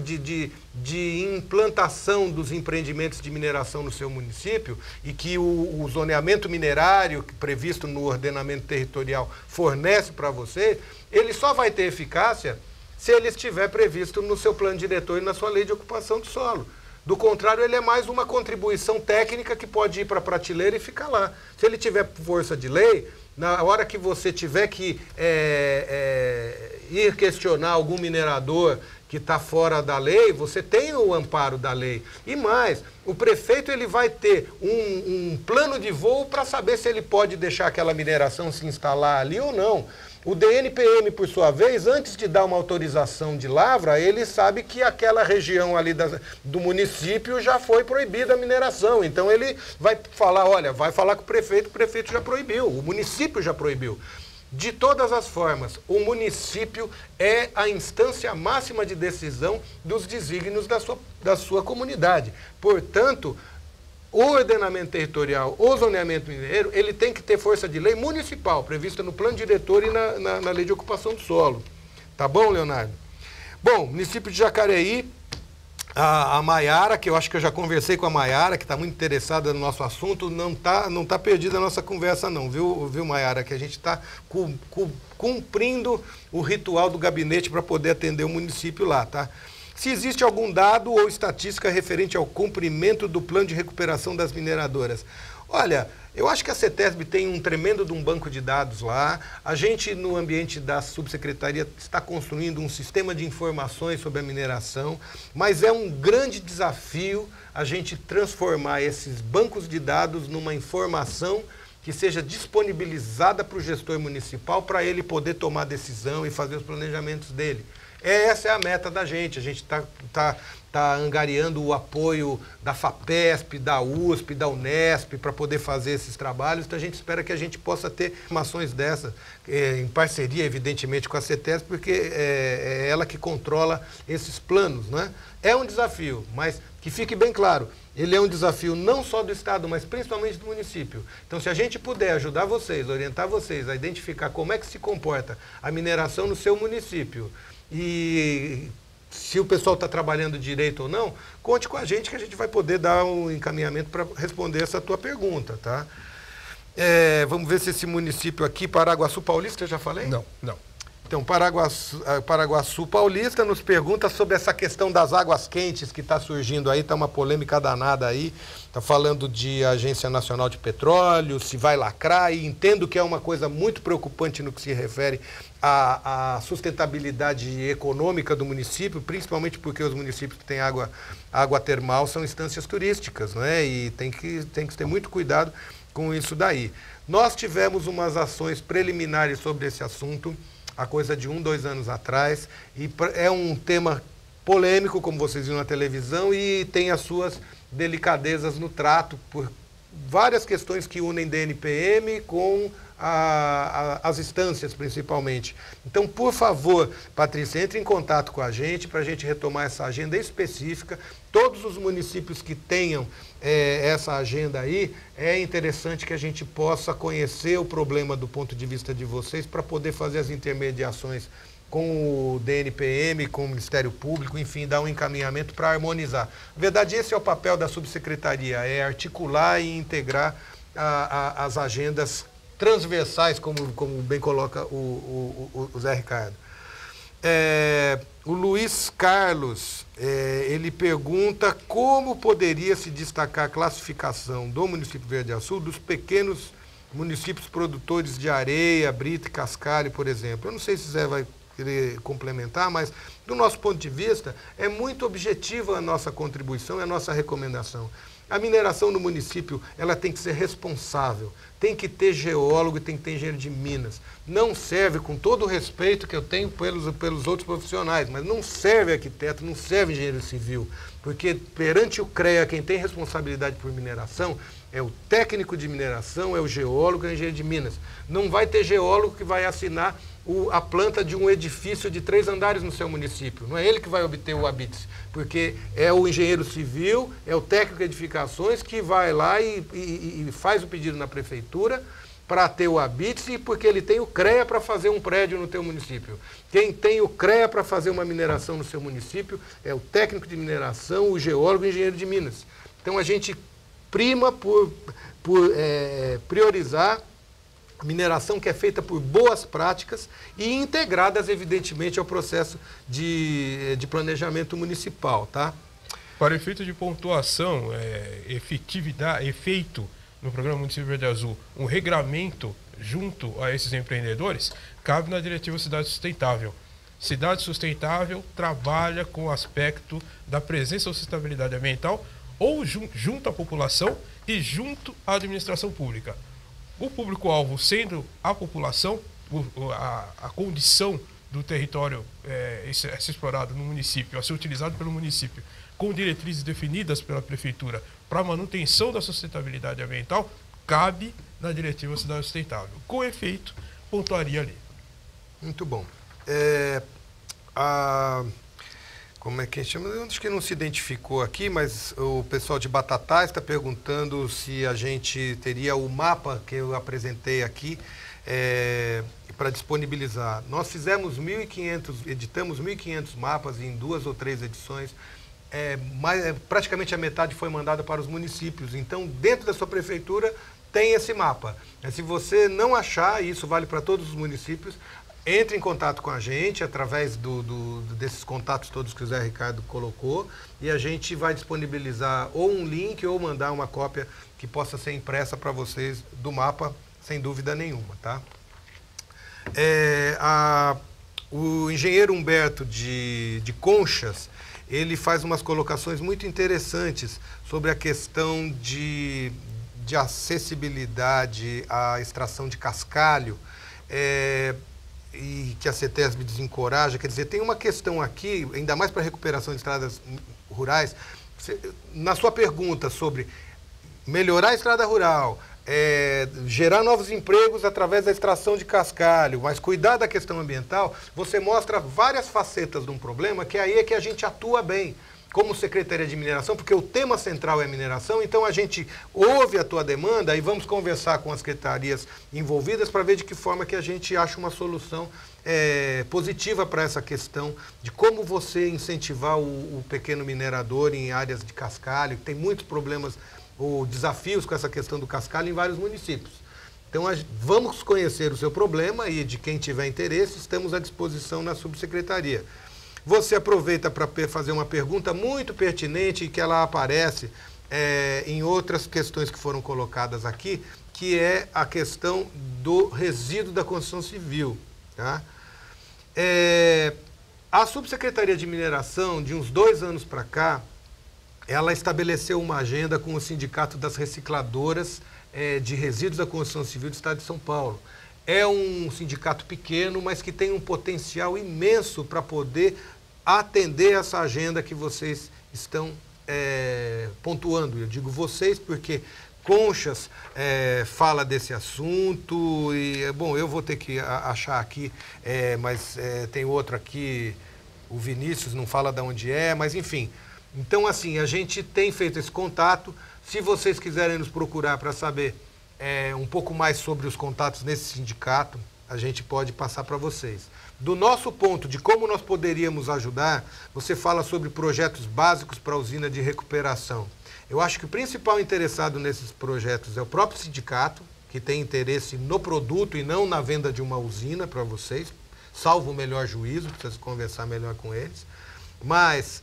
implantação dos empreendimentos de mineração no seu município e que o zoneamento minerário previsto no ordenamento territorial fornece para você, ele só vai ter eficácia se ele estiver previsto no seu plano diretor e na sua lei de ocupação do solo. Do contrário, ele é mais uma contribuição técnica que pode ir para a prateleira e ficar lá. Se ele tiver força de lei, na hora que você tiver que ir questionar algum minerador que está fora da lei, você tem o amparo da lei. E mais, o prefeito ele vai ter um plano de voo para saber se ele pode deixar aquela mineração se instalar ali ou não. O DNPM, por sua vez, antes de dar uma autorização de lavra, ele sabe que aquela região ali do município já foi proibida a mineração. Então ele vai falar, olha, vai falar com o prefeito já proibiu, o município já proibiu. De todas as formas, o município é a instância máxima de decisão dos desígnios da sua comunidade. Portanto, o ordenamento territorial, o zoneamento mineiro, ele tem que ter força de lei municipal, prevista no plano diretor e na lei de ocupação do solo. Tá bom, Leonardo? Bom, município de Jacareí, a Maiara, que eu acho que eu já conversei com a Maiara, que está muito interessada no nosso assunto, não tá perdida a nossa conversa não, viu Maiara? Que a gente está cumprindo o ritual do gabinete para poder atender o município lá, tá? Se existe algum dado ou estatística referente ao cumprimento do plano de recuperação das mineradoras. Olha, eu acho que a CETESB tem um tremendo de um banco de dados lá. A gente, no ambiente da subsecretaria, está construindo um sistema de informações sobre a mineração, mas é um grande desafio a gente transformar esses bancos de dados numa informação que seja disponibilizada para o gestor municipal para ele poder tomar decisão e fazer os planejamentos dele. Essa é a meta da gente. A gente está angariando o apoio da FAPESP, da USP, da Unesp para poder fazer esses trabalhos. Então a gente espera que a gente possa ter informações dessas, em parceria, evidentemente, com a CETESB, porque é ela que controla esses planos, né? É um desafio, mas que fique bem claro, ele é um desafio não só do Estado, mas principalmente do município. Então, se a gente puder ajudar vocês, orientar vocês a identificar como é que se comporta a mineração no seu município, e se o pessoal está trabalhando direito ou não, conte com a gente que a gente vai poder dar um encaminhamento para responder essa tua pergunta, tá? Vamos ver se esse município aqui, Paraguaçu Paulista, eu já falei? Não, não. Então, Paraguaçu Paulista nos pergunta sobre essa questão das águas quentes que está surgindo aí, está uma polêmica danada aí, está falando de Agência Nacional de Petróleo, se vai lacrar, e entendo que é uma coisa muito preocupante no que se refere à sustentabilidade econômica do município, principalmente porque os municípios que têm água termal são instâncias turísticas, não é? E tem que ter muito cuidado com isso daí. Nós tivemos umas ações preliminares sobre esse assunto, a coisa de 2 anos atrás, e é um tema polêmico, como vocês viram na televisão, e tem as suas delicadezas no trato, por várias questões que unem DNPM com as instâncias, principalmente. Então, por favor, Patrícia, entre em contato com a gente para a gente retomar essa agenda específica. Todos os municípios que tenham essa agenda aí, é interessante que a gente possa conhecer o problema do ponto de vista de vocês para poder fazer as intermediações com o DNPM, com o Ministério Público, enfim, dar um encaminhamento para harmonizar. Na verdade, esse é o papel da subsecretaria, é articular e integrar as agendas transversais, como bem coloca o Zé Ricardo. O Luiz Carlos, ele pergunta como poderia se destacar a classificação do município Verde Açul dos pequenos municípios produtores de areia, brita e cascalho, por exemplo. Eu não sei se o Zé vai querer complementar, mas do nosso ponto de vista é muito objetiva a nossa contribuição e a nossa recomendação. A mineração no município, ela tem que ser responsável, tem que ter geólogo e tem que ter engenheiro de minas. Não serve, com todo o respeito que eu tenho pelos outros profissionais, mas não serve arquiteto, não serve engenheiro civil, porque perante o CREA, quem tem responsabilidade por mineração é o técnico de mineração, é o geólogo, é o engenheiro de minas. Não vai ter geólogo que vai assinar a planta de um edifício de 3 andares no seu município. Não é ele que vai obter o habite, porque é o engenheiro civil, é o técnico de edificações que vai lá e faz o pedido na prefeitura para ter o habite, e porque ele tem o CREA para fazer um prédio no teu município. Quem tem o CREA para fazer uma mineração no seu município é o técnico de mineração, o geólogo e o engenheiro de minas. Então a gente prima por priorizar a mineração que é feita por boas práticas e integradas, evidentemente, ao processo de planejamento municipal, tá? Para efeito de pontuação, efeito no programa Município Verde Azul, um regramento junto a esses empreendedores, cabe na diretiva Cidade Sustentável. Cidade Sustentável trabalha com o aspecto da presença ou sustentabilidade ambiental ou junto à população e junto à administração pública. O público-alvo sendo a população, a condição do território a ser explorado no município, a ser utilizado pelo município, com diretrizes definidas pela prefeitura para a manutenção da sustentabilidade ambiental, cabe na diretiva Cidade Sustentável. Com efeito, pontuaria ali. Muito bom. Como é que chama? Eu acho que não se identificou aqui, mas o pessoal de Batatais está perguntando se a gente teria o mapa que eu apresentei aqui para disponibilizar. Nós fizemos 1.500, editamos 1.500 mapas em 2 ou 3 edições. Praticamente a metade foi mandada para os municípios. Então, dentro da sua prefeitura, tem esse mapa. Se você não achar, e isso vale para todos os municípios, entre em contato com a gente através desses contatos todos que o Zé Ricardo colocou, e a gente vai disponibilizar ou um link ou mandar uma cópia que possa ser impressa para vocês do mapa, sem dúvida nenhuma, tá? O engenheiro Humberto de Conchas, ele faz umas colocações muito interessantes sobre a questão de acessibilidade à extração de cascalho, e que a CETESB desencoraja. Quer dizer, tem uma questão aqui, ainda mais para a recuperação de estradas rurais, na sua pergunta sobre melhorar a estrada rural, gerar novos empregos através da extração de cascalho, mas cuidar da questão ambiental, você mostra várias facetas de um problema que aí é que a gente atua bem, como Secretaria de Mineração, porque o tema central é mineração, então a gente ouve a tua demanda e vamos conversar com as secretarias envolvidas para ver de que forma que a gente acha uma solução positiva para essa questão de como você incentivar o pequeno minerador em áreas de cascalho, que tem muitos problemas ou desafios com essa questão do cascalho em vários municípios. Então, vamos conhecer o seu problema e de quem tiver interesse, estamos à disposição na subsecretaria. Você aproveita para fazer uma pergunta muito pertinente e que ela aparece em outras questões que foram colocadas aqui, que é a questão do resíduo da construção civil. Tá? A Subsecretaria de Mineração, de uns 2 anos para cá, ela estabeleceu uma agenda com o Sindicato das Recicladoras de Resíduos da Construção Civil do Estado de São Paulo. É um sindicato pequeno, mas que tem um potencial imenso para poder atender essa agenda que vocês estão pontuando. Eu digo vocês porque Conchas fala desse assunto e, bom, eu vou ter que achar aqui, mas tem outro aqui, o Vinícius não fala de onde mas enfim. Então, assim, a gente tem feito esse contato. Se vocês quiserem nos procurar para saber um pouco mais sobre os contatos nesse sindicato, a gente pode passar para vocês. Do nosso ponto de como nós poderíamos ajudar, você fala sobre projetos básicos para a usina de recuperação. Eu acho que o principal interessado nesses projetos é o próprio sindicato, que tem interesse no produto e não na venda de uma usina para vocês, salvo o melhor juízo, precisa conversar melhor com eles. Mas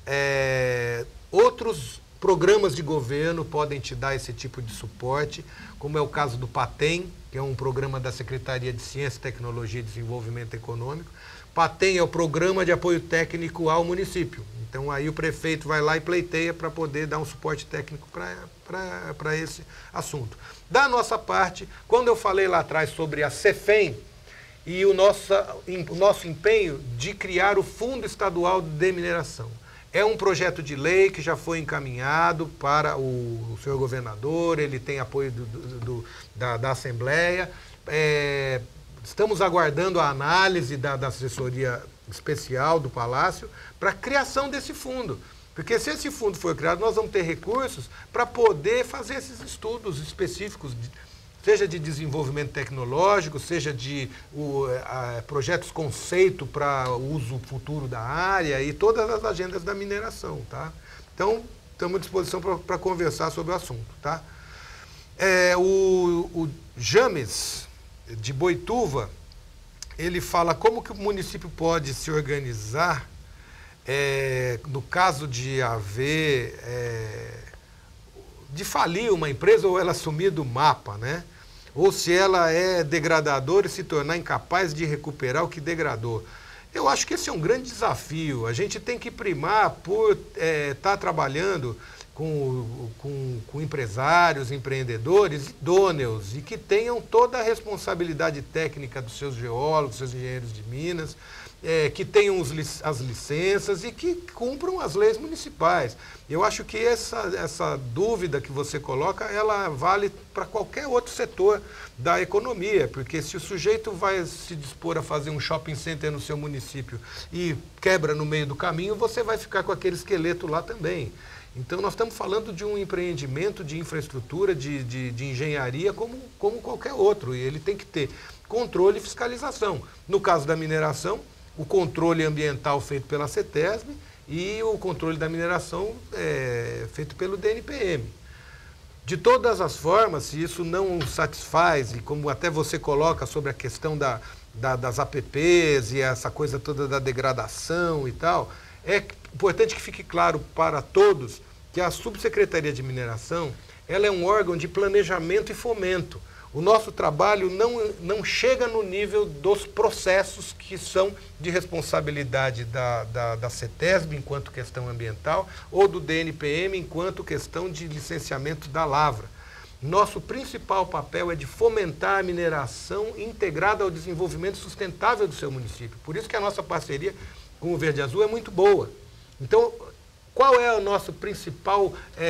outros programas de governo podem te dar esse tipo de suporte, como é o caso do PATEM, que é um programa da Secretaria de Ciência, Tecnologia e Desenvolvimento Econômico. PATEM é o Programa de Apoio Técnico ao Município. Então, aí o prefeito vai lá e pleiteia para poder dar um suporte técnico para esse assunto. Da nossa parte, quando eu falei lá atrás sobre a CEFEM e o nosso empenho de criar o Fundo Estadual de Mineração, é um projeto de lei que já foi encaminhado para o senhor governador, ele tem apoio da Assembleia. Estamos aguardando a análise da assessoria especial do Palácio para a criação desse fundo. Porque se esse fundo for criado, nós vamos ter recursos para poder fazer esses estudos específicos, seja de desenvolvimento tecnológico, seja de projetos conceito para o uso futuro da área e todas as agendas da mineração. Tá? Então, estamos à disposição para conversar sobre o assunto. Tá? O James, de Boituva, ele fala como que o município pode se organizar no caso de haver, de falir uma empresa ou ela sumir do mapa, né? Ou se ela é degradadora e se tornar incapaz de recuperar o que degradou. Eu acho que esse é um grande desafio. A gente tem que primar por estar trabalhando com empresários, empreendedores idôneos e que tenham toda a responsabilidade técnica dos seus geólogos, seus engenheiros de minas, que tenham as licenças e que cumpram as leis municipais. Eu acho que essa dúvida que você coloca, ela vale para qualquer outro setor da economia, porque se o sujeito vai se dispor a fazer um shopping center no seu município e quebra no meio do caminho, você vai ficar com aquele esqueleto lá também. Então, nós estamos falando de um empreendimento de infraestrutura, de engenharia, como qualquer outro, e ele tem que ter controle e fiscalização. No caso da mineração, o controle ambiental feito pela CETESB e o controle da mineração feito pelo DNPM. De todas as formas, se isso não satisfaz, e como até você coloca sobre a questão das APPs e essa coisa toda da degradação e tal, é importante que fique claro para todos que a Subsecretaria de Mineração ela é um órgão de planejamento e fomento. O nosso trabalho não chega no nível dos processos que são de responsabilidade da CETESB enquanto questão ambiental ou do DNPM enquanto questão de licenciamento da lavra. Nosso principal papel é de fomentar a mineração integrada ao desenvolvimento sustentável do seu município. Por isso que a nossa parceria com o Verde Azul é muito boa. Então, qual é a nossa principal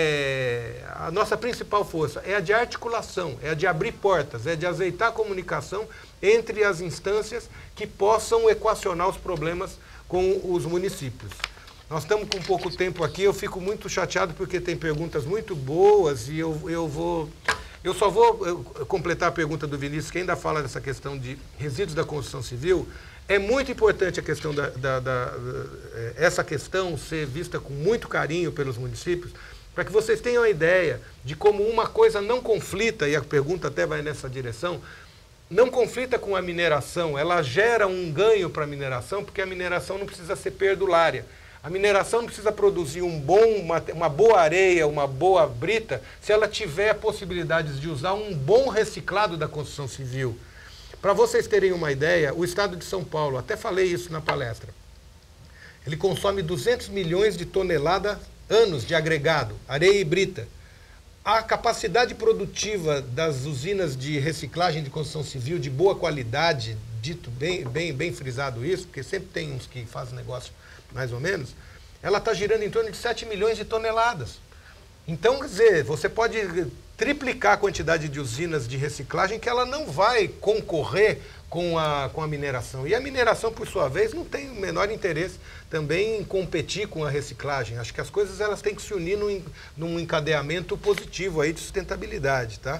força? É a de articulação, é a de abrir portas, é de azeitar a comunicação entre as instâncias que possam equacionar os problemas com os municípios. Nós estamos com pouco tempo aqui, eu fico muito chateado porque tem perguntas muito boas e eu só vou completar a pergunta do Vinícius, que ainda fala dessa questão de resíduos da construção civil. É muito importante a questão essa questão ser vista com muito carinho pelos municípios, para que vocês tenham a ideia de como uma coisa não conflita, e a pergunta até vai nessa direção, não conflita com a mineração, ela gera um ganho para a mineração, porque a mineração não precisa ser perdulária. A mineração não precisa produzir uma boa areia, uma boa brita, se ela tiver possibilidades de usar um bom reciclado da construção civil. Para vocês terem uma ideia, o estado de São Paulo, até falei isso na palestra, ele consome 200 milhões de toneladas anos de agregado, areia e brita. A capacidade produtiva das usinas de reciclagem de construção civil de boa qualidade, dito bem frisado isso, porque sempre tem uns que fazem negócio mais ou menos, ela está girando em torno de 7 milhões de toneladas. Então, quer dizer, você pode triplicar a quantidade de usinas de reciclagem que ela não vai concorrer com a mineração. E a mineração, por sua vez, não tem o menor interesse também em competir com a reciclagem. Acho que as coisas elas têm que se unir num encadeamento positivo aí de sustentabilidade. Tá?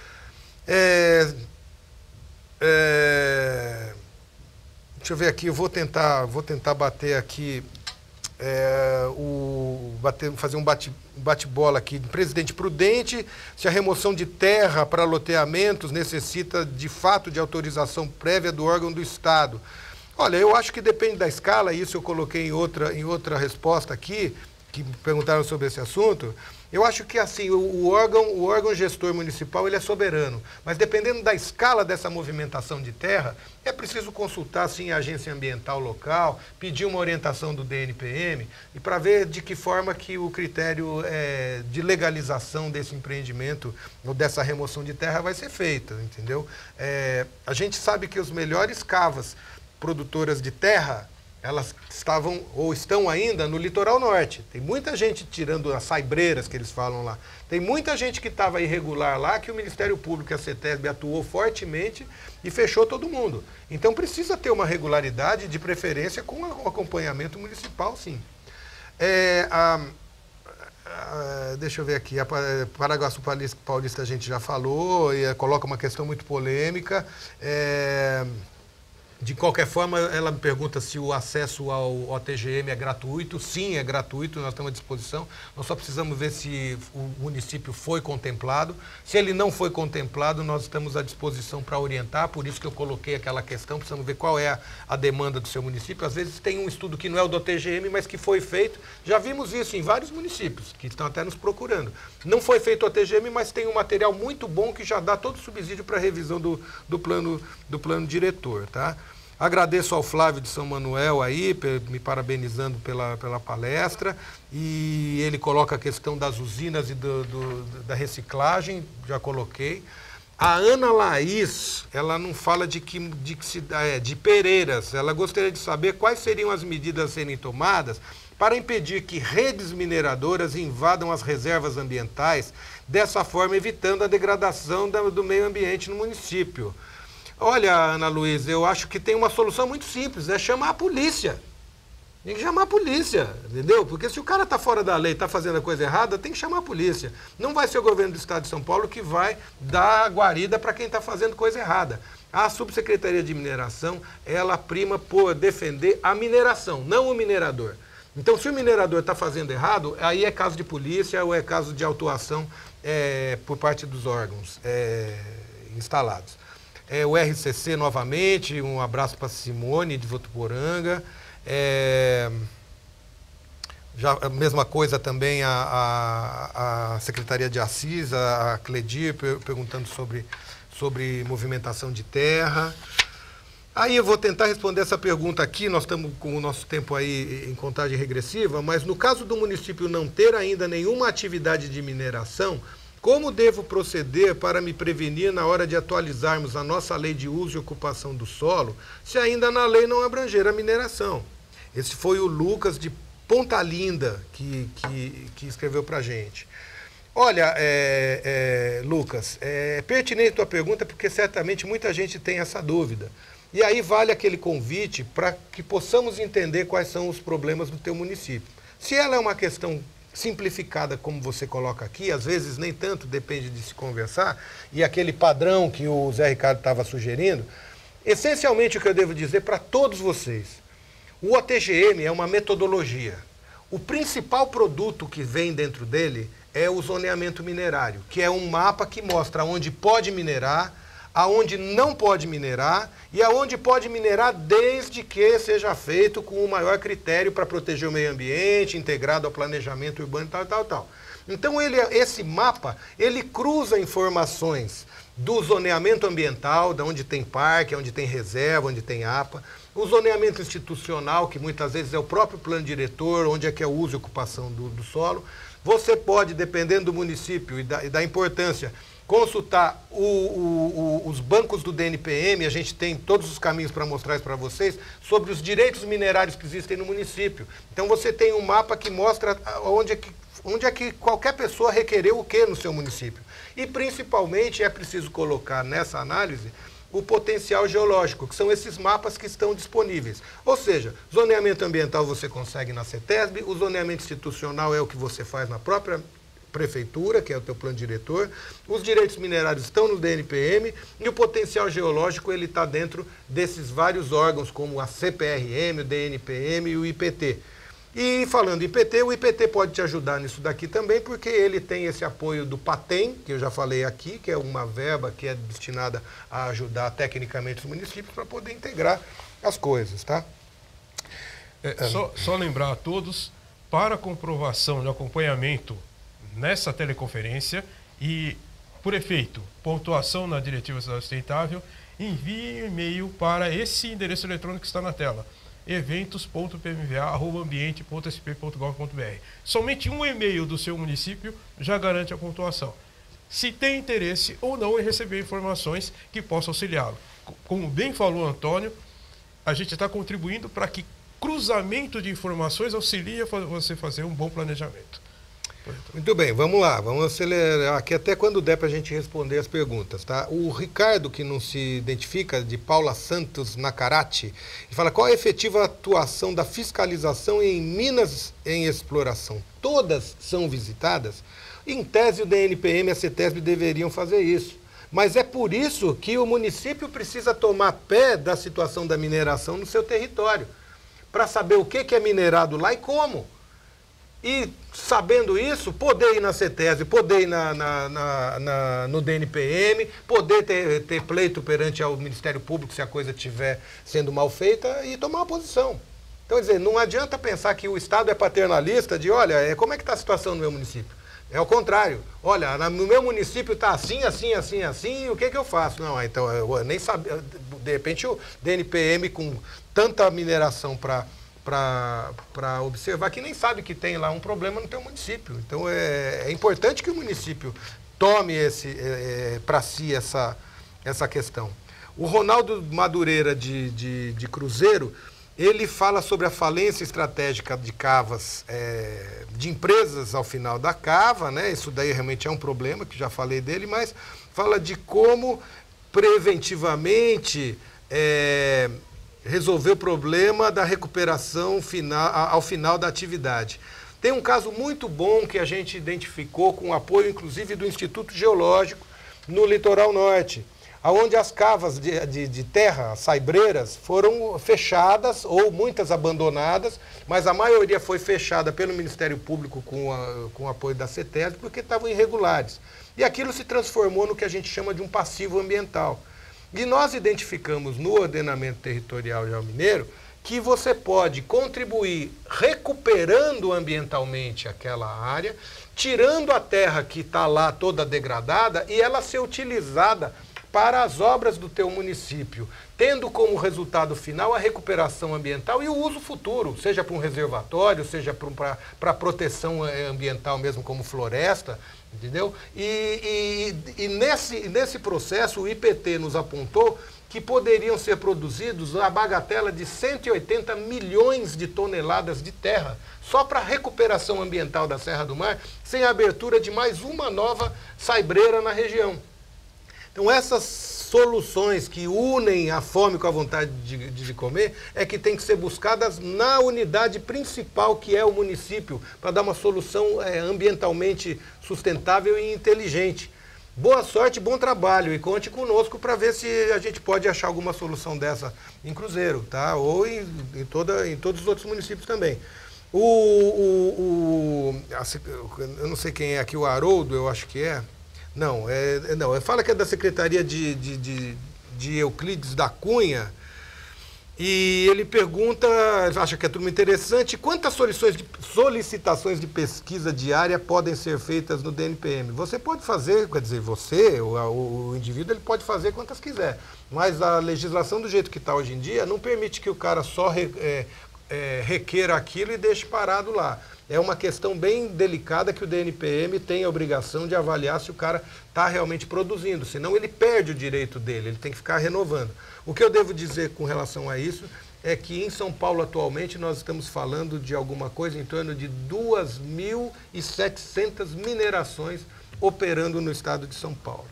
Deixa eu ver aqui, eu vou tentar bater aqui, fazer um bate-bola aqui. Presidente Prudente, se a remoção de terra para loteamentos necessita de fato de autorização prévia do órgão do Estado. Olha, eu acho que depende da escala, isso eu coloquei em outra resposta aqui, que me perguntaram sobre esse assunto. Eu acho que assim, o órgão gestor municipal ele é soberano, mas dependendo da escala dessa movimentação de terra, é preciso consultar sim, a agência ambiental local, pedir uma orientação do DNPM e para ver de que forma que o critério de legalização desse empreendimento ou dessa remoção de terra vai ser feita, entendeu? A gente sabe que os melhores cavas produtoras de terra elas estavam ou estão ainda no litoral norte. Tem muita gente tirando as saibreiras que eles falam lá. Tem muita gente que estava irregular lá, que o Ministério Público e a CETESB atuou fortemente e fechou todo mundo. Então precisa ter uma regularidade, de preferência com o acompanhamento municipal, sim. Deixa eu ver aqui, a Paraguaçu Paulista a gente já falou, e coloca uma questão muito polêmica. De qualquer forma, ela me pergunta se o acesso ao OTGM é gratuito. Sim, é gratuito, nós estamos à disposição. Nós só precisamos ver se o município foi contemplado. Se ele não foi contemplado, nós estamos à disposição para orientar, por isso que eu coloquei aquela questão, precisamos ver qual é a demanda do seu município. Às vezes tem um estudo que não é o do OTGM, mas que foi feito. Já vimos isso em vários municípios, que estão até nos procurando. Não foi feito o OTGM, mas tem um material muito bom que já dá todo o subsídio para a revisão do plano diretor, tá? Agradeço ao Flávio de São Manuel aí, me parabenizando pela palestra, e ele coloca a questão das usinas e da reciclagem, já coloquei. A Ana Laís, ela não fala de pereiras, ela gostaria de saber quais seriam as medidas a serem tomadas para impedir que redes mineradoras invadam as reservas ambientais, dessa forma evitando a degradação do meio ambiente no município. Olha, Ana Luísa, eu acho que tem uma solução muito simples, é chamar a polícia. Tem que chamar a polícia, entendeu? Porque se o cara está fora da lei, está fazendo a coisa errada, tem que chamar a polícia. Não vai ser o governo do Estado de São Paulo que vai dar guarida para quem está fazendo coisa errada. A Subsecretaria de Mineração, ela prima por defender a mineração, não o minerador. Então, se o minerador está fazendo errado, aí é caso de polícia ou é caso de autuação por parte dos órgãos instalados. O RCC novamente, um abraço para Simone de Votuporanga. Já a mesma coisa também a Secretaria de Assis, a Cledir, perguntando sobre movimentação de terra. Aí eu vou tentar responder essa pergunta aqui, nós estamos com o nosso tempo aí em contagem regressiva, mas no caso do município não ter ainda nenhuma atividade de mineração, como devo proceder para me prevenir na hora de atualizarmos a nossa lei de uso e ocupação do solo, se ainda na lei não abranger a mineração? Esse foi o Lucas de Ponta Linda que escreveu para a gente. Olha, Lucas, é pertinente a tua pergunta porque certamente muita gente tem essa dúvida. E aí vale aquele convite para que possamos entender quais são os problemas do teu município. Se ela é uma questão simplificada, como você coloca aqui, às vezes nem tanto, depende de se conversar, e aquele padrão que o Zé Ricardo estava sugerindo, essencialmente o que eu devo dizer para todos vocês, o OTGM é uma metodologia. O principal produto que vem dentro dele é o zoneamento minerário, que é um mapa que mostra onde pode minerar, aonde não pode minerar e aonde pode minerar desde que seja feito com o maior critério para proteger o meio ambiente, integrado ao planejamento urbano e tal. Então esse mapa, ele cruza informações do zoneamento ambiental, de onde tem parque, onde tem reserva, onde tem APA, o zoneamento institucional, que muitas vezes é o próprio plano diretor, onde é que é o uso e ocupação do solo. Você pode, dependendo do município e da importância, consultar os bancos do DNPM, a gente tem todos os caminhos para mostrar isso para vocês, sobre os direitos minerários que existem no município. Então você tem um mapa que mostra onde é que qualquer pessoa requereu o que no seu município. E principalmente é preciso colocar nessa análise o potencial geológico, que são esses mapas que estão disponíveis. Ou seja, zoneamento ambiental você consegue na CETESB, o zoneamento institucional é o que você faz na própria prefeitura, que é o teu plano diretor, os direitos minerários estão no DNPM e o potencial geológico ele está dentro desses vários órgãos, como a CPRM, o DNPM e o IPT. E falando em IPT, o IPT pode te ajudar nisso daqui também, porque ele tem esse apoio do PATEM, que eu já falei aqui, que é uma verba que é destinada a ajudar tecnicamente os municípios para poder integrar as coisas, tá? Só lembrar a todos, para comprovação de acompanhamento nessa teleconferência e, por efeito, pontuação na Diretiva Sustentável, envie um e-mail para esse endereço eletrônico que está na tela, eventos.pmva@ambiente.sp.gov.br. Somente um e-mail do seu município já garante a pontuação. Se tem interesse ou não em receber informações que possam auxiliá-lo. Como bem falou o Antônio, a gente está contribuindo para que cruzamento de informações auxilie você fazer um bom planejamento. Muito bem, vamos lá, vamos acelerar aqui até quando der para a gente responder as perguntas, tá? O Ricardo, que não se identifica, de Paula Santos Nacarate, ele fala: qual a efetiva atuação da fiscalização em minas em exploração? Todas são visitadas? Em tese, o DNPM e a CETESB deveriam fazer isso. Mas é por isso que o município precisa tomar pé da situação da mineração no seu território, para saber o que é minerado lá e como. E, sabendo isso, poder ir na CETESB, poder ir no DNPM, poder ter pleito perante ao Ministério Público se a coisa estiver sendo mal feita e tomar uma posição. Então, quer dizer, não adianta pensar que o Estado é paternalista de, olha, como é que está a situação no meu município? É o contrário. Olha, no meu município está assim, e o que eu faço? Não, então, eu nem sabia. De repente, o DNPM, com tanta mineração para observar, que nem sabe que tem lá um problema no teu município. Então é importante que o município tome para si essa questão. O Ronaldo Madureira de Cruzeiro, ele fala sobre a falência estratégica de cavas, de empresas ao final da cava, né? Isso daí realmente é um problema, que já falei dele, mas fala de como preventivamente resolver o problema da recuperação ao final da atividade. Tem um caso muito bom que a gente identificou com o apoio, inclusive, do Instituto Geológico no Litoral Norte, onde as cavas de terra, as saibreiras, foram fechadas ou muitas abandonadas, mas a maioria foi fechada pelo Ministério Público com o apoio da CETESB porque estavam irregulares. E aquilo se transformou no que a gente chama de um passivo ambiental. E nós identificamos no ordenamento territorial geomineiro que você pode contribuir recuperando ambientalmente aquela área, tirando a terra que está lá toda degradada e ela ser utilizada para as obras do teu município, tendo como resultado final a recuperação ambiental e o uso futuro, seja para um reservatório, seja para proteção ambiental mesmo como floresta, entendeu? E nesse processo o IPT nos apontou que poderiam ser produzidos a bagatela de 180 milhões de toneladas de terra, só para recuperação ambiental da Serra do Mar, sem a abertura de mais uma nova saibreira na região. Então essas soluções que unem a fome com a vontade de comer é que tem que ser buscadas na unidade principal que é o município, para dar uma solução ambientalmente sustentável e inteligente. Boa sorte, bom trabalho e conte conosco para ver se a gente pode achar alguma solução dessa em Cruzeiro, tá? Ou em todos os outros municípios também. Eu não sei quem é aqui, o Haroldo, eu acho que é, Não, fala que é da Secretaria de Euclides da Cunha, e ele pergunta, acha que é tudo interessante, quantas solicitações de pesquisa diária podem ser feitas no DNPM? Você pode fazer, quer dizer, você, o indivíduo, ele pode fazer quantas quiser, mas a legislação do jeito que está hoje em dia não permite que o cara só requeira aquilo e deixe parado lá. É uma questão bem delicada que o DNPM tem a obrigação de avaliar se o cara está realmente produzindo, senão ele perde o direito dele, ele tem que ficar renovando. O que eu devo dizer com relação a isso é que em São Paulo atualmente nós estamos falando de alguma coisa em torno de 2.700 minerações operando no estado de São Paulo.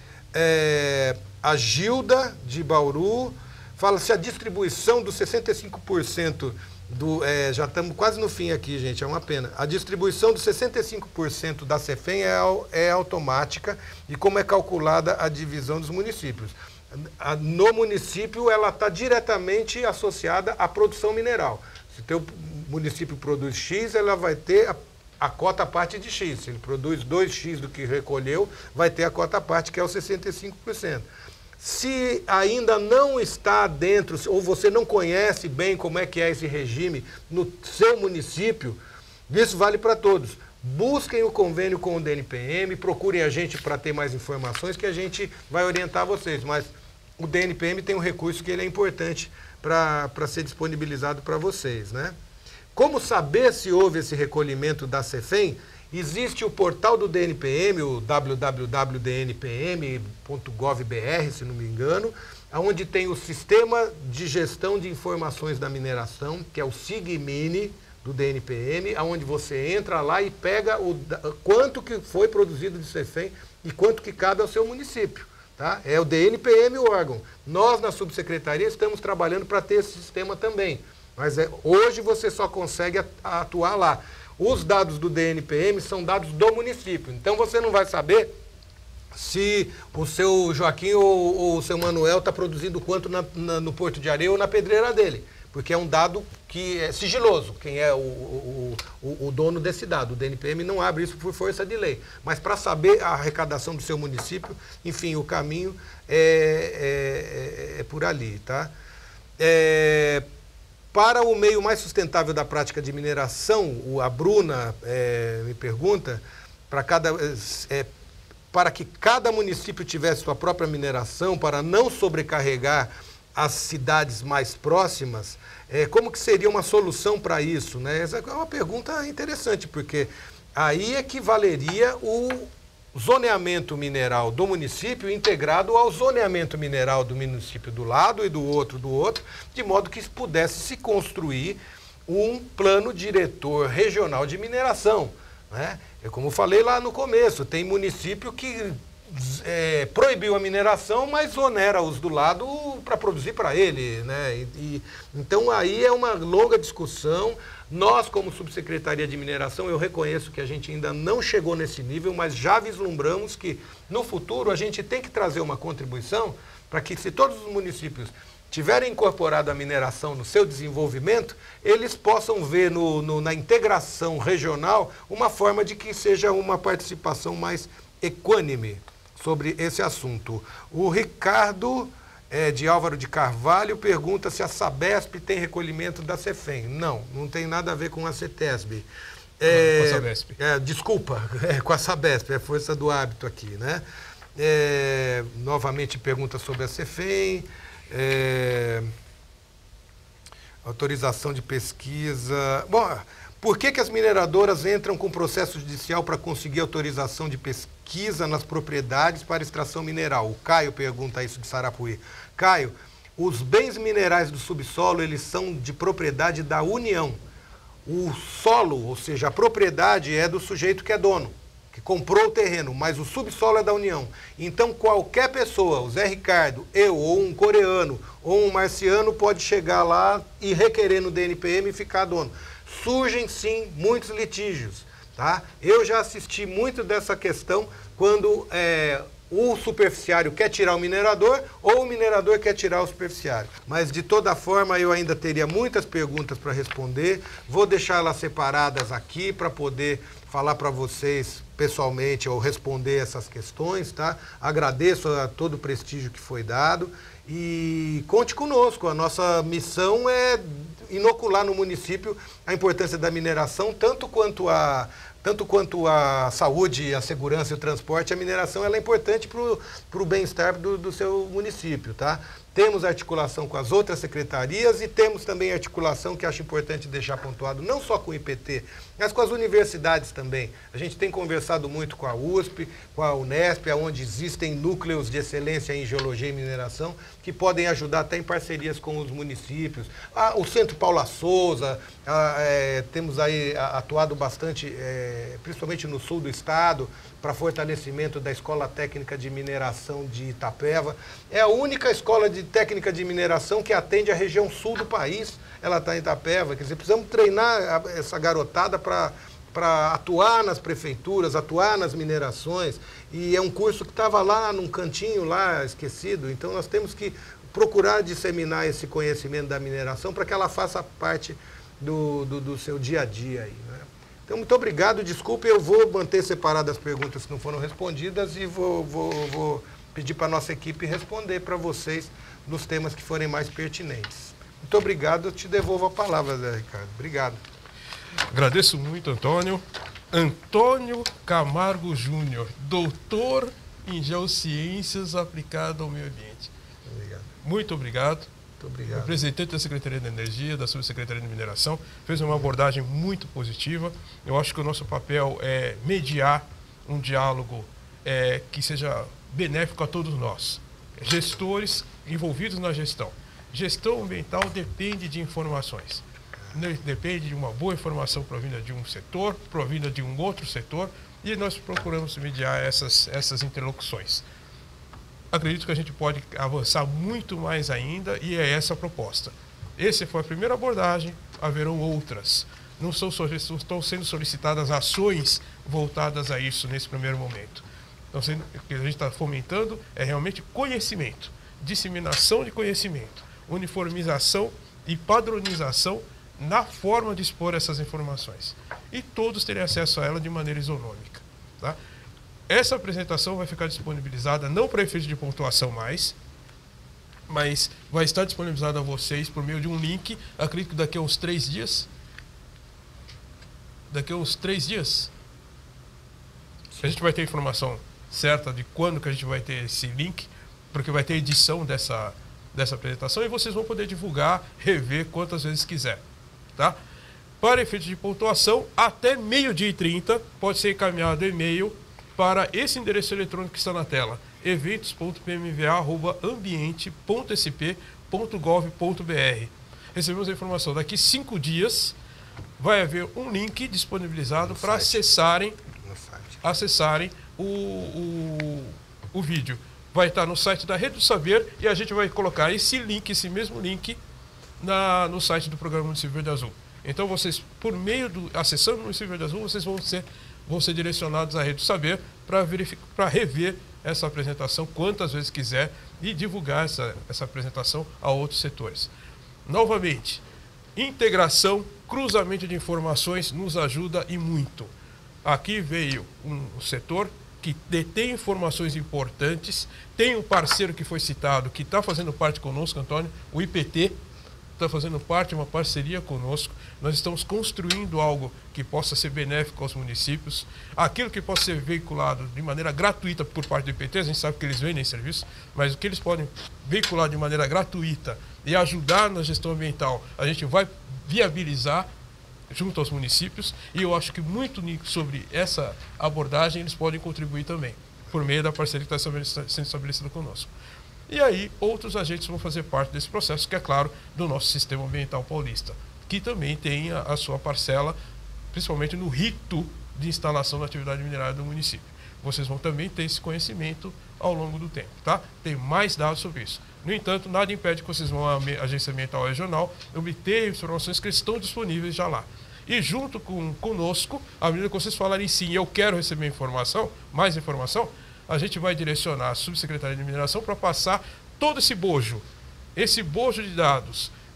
A Gilda de Bauru fala se a distribuição dos 65% já estamos quase no fim aqui, gente, é uma pena. A distribuição dos 65% da CEFEM é automática e como é calculada a divisão dos municípios. No município, ela está diretamente associada à produção mineral. Se o teu município produz X, ela vai ter a cota parte de X. Se ele produz 2X do que recolheu, vai ter a cota parte, que é os 65%. Se ainda não está dentro, ou você não conhece bem como é que é esse regime no seu município, isso vale para todos. Busquem o convênio com o DNPM, procurem a gente para ter mais informações que a gente vai orientar vocês. Mas o DNPM tem um recurso que ele é importante para ser disponibilizado para vocês, né? Como saber se houve esse recolhimento da CEFEM? Existe o portal do DNPM, o www.dnpm.gov.br, se não me engano, onde tem o Sistema de Gestão de Informações da Mineração, que é o SIGMINI do DNPM, onde você entra lá e pega quanto que foi produzido de CEFEM e quanto que cabe ao seu município. Tá? É o DNPM o órgão. Nós, na subsecretaria, estamos trabalhando para ter esse sistema também. Mas hoje você só consegue atuar lá. Os dados do DNPM são dados do município. Então você não vai saber se o seu Joaquim ou o seu Manuel está produzindo quanto no Porto de Areia ou na pedreira dele. Porque é um dado que é sigiloso, quem é o dono desse dado. O DNPM não abre isso por força de lei. Mas para saber a arrecadação do seu município, enfim, o caminho é por ali, tá? Para o meio mais sustentável da prática de mineração, a Bruna me pergunta, para que cada município tivesse sua própria mineração, para não sobrecarregar as cidades mais próximas, como que seria uma solução para isso, né? Essa é uma pergunta interessante, porque aí é que valeria o zoneamento mineral do município integrado ao zoneamento mineral do município do lado e do outro, de modo que pudesse se construir um plano diretor regional de mineração, né? Como falei lá no começo, tem município que proibiu a mineração, mas onera os do lado para produzir para ele, né? Então aí é uma longa discussão. Nós, como subsecretaria de mineração, eu reconheço que a gente ainda não chegou nesse nível, mas já vislumbramos que no futuro a gente tem que trazer uma contribuição para que, se todos os municípios tiverem incorporado a mineração no seu desenvolvimento, eles possam ver na integração regional uma forma de que seja uma participação mais equânime sobre esse assunto. O Ricardo de Álvaro de Carvalho pergunta se a Sabesp tem recolhimento da CEFEM. Não tem nada a ver com a CETESB. Com a Sabesp. Desculpa, com a Sabesp, é força do hábito aqui, né? Novamente pergunta sobre a CEFEM. Autorização de pesquisa. Bom, por que as mineradoras entram com processo judicial para conseguir autorização de pesquisa nas propriedades para extração mineral? O Caio pergunta isso de Sarapuí. Caio, os bens minerais do subsolo, eles são de propriedade da União. O solo, ou seja, a propriedade é do sujeito que é dono, que comprou o terreno, mas o subsolo é da União. Então qualquer pessoa, o Zé Ricardo, eu, ou um coreano, ou um marciano, pode chegar lá e requerer no DNPM e ficar dono. Surgem, sim, muitos litígios, tá? Eu já assisti muito dessa questão quando o superficiário quer tirar o minerador ou o minerador quer tirar o superficiário. Mas, de toda forma, eu ainda teria muitas perguntas para responder. Vou deixar elas separadas aqui para poder falar para vocês pessoalmente ou responder essas questões, tá? Agradeço a todo o prestígio que foi dado e conte conosco. A nossa missão é inocular no município a importância da mineração, tanto quanto a saúde, a segurança e o transporte. A mineração ela é importante para o bem-estar do seu município, tá? Temos articulação com as outras secretarias e temos também articulação, que acho importante deixar pontuado, não só com o IPT, mas com as universidades também. A gente tem conversado muito com a USP, com a Unesp, onde existem núcleos de excelência em geologia e mineração, que podem ajudar até em parcerias com os municípios. O Centro Paula Souza, temos aí atuado bastante, principalmente no sul do estado, para fortalecimento da Escola Técnica de Mineração de Itapeva. É a única escola de técnica de mineração que atende a região sul do país. Ela está em Itapeva. Quer dizer, precisamos treinar essa garotada para atuar nas prefeituras, atuar nas minerações. E é um curso que estava lá num cantinho, lá esquecido. Então nós temos que procurar disseminar esse conhecimento da mineração para que ela faça parte do seu dia a dia aí, né? Então, muito obrigado. Desculpe, eu vou manter separadas as perguntas que não foram respondidas e vou pedir para a nossa equipe responder para vocês nos temas que forem mais pertinentes. Muito obrigado. Eu te devolvo a palavra, Zé Ricardo. Obrigado. Agradeço muito, Antônio. Antônio Camargo Júnior, doutor em Geociências aplicado ao meio ambiente. Obrigado. Muito obrigado. Muito obrigado. Representante da Secretaria de Energia, da Subsecretaria de Mineração, fez uma abordagem muito positiva. Eu acho que o nosso papel é mediar um diálogo que seja benéfico a todos nós, gestores envolvidos na gestão. Gestão ambiental depende de informações. Depende de uma boa informação provinda de um setor, provinda de um outro setor, e nós procuramos mediar essas interlocuções. Acredito que a gente pode avançar muito mais ainda e é essa a proposta. Essa foi a primeira abordagem, haverão outras. Não estão sendo solicitadas ações voltadas a isso nesse primeiro momento. Então, o que a gente está fomentando é realmente conhecimento, disseminação de conhecimento, uniformização e padronização na forma de expor essas informações. E todos terem acesso a ela de maneira isonômica, tá? Essa apresentação vai ficar disponibilizada, não para efeito de pontuação mais, mas vai estar disponibilizada a vocês por meio de um link, acredito que daqui a uns 3 dias. Daqui a uns 3 dias. A gente vai ter informação certa de quando que a gente vai ter esse link, porque vai ter edição dessa apresentação e vocês vão poder divulgar, rever quantas vezes quiser, tá? Para efeito de pontuação, até 12h30 pode ser encaminhado e-mail para esse endereço eletrônico que está na tela, eventos.pmva@ambiente.sp.gov.br. Recebemos a informação, daqui 5 dias vai haver um link disponibilizado para acessarem o vídeo. Vai estar no site da Rede do Saber e a gente vai colocar esse mesmo link no site do Programa Município Verde Azul. Então vocês, acessando o Município Verde Azul, vocês vão ser direcionados à Rede do Saber para rever essa apresentação quantas vezes quiser e divulgar essa apresentação a outros setores. Novamente, integração, cruzamento de informações nos ajuda e muito. Aqui veio um setor que detém informações importantes, tem um parceiro que foi citado, que está fazendo parte conosco, Antônio, o IPT, está fazendo parte de uma parceria conosco. Nós estamos construindo algo que possa ser benéfico aos municípios. Aquilo que possa ser veiculado de maneira gratuita por parte do IPT, a gente sabe que eles vendem serviço, mas o que eles podem veicular de maneira gratuita e ajudar na gestão ambiental, a gente vai viabilizar junto aos municípios, e eu acho que muito sobre essa abordagem eles podem contribuir também, por meio da parceria que está sendo estabelecida conosco. E aí, outros agentes vão fazer parte desse processo, que é claro, do nosso sistema ambiental paulista, que também tem a sua parcela, principalmente no rito de instalação da atividade minerária do município. Vocês vão também ter esse conhecimento ao longo do tempo, tá? Tem mais dados sobre isso. No entanto, nada impede que vocês vão à Agência Ambiental Regional obter informações que estão disponíveis já lá. E junto conosco, à medida que vocês falarem sim, eu quero receber informação, mais informação, a gente vai direcionar a Subsecretaria de Mineração para passar todo esse bojo de dados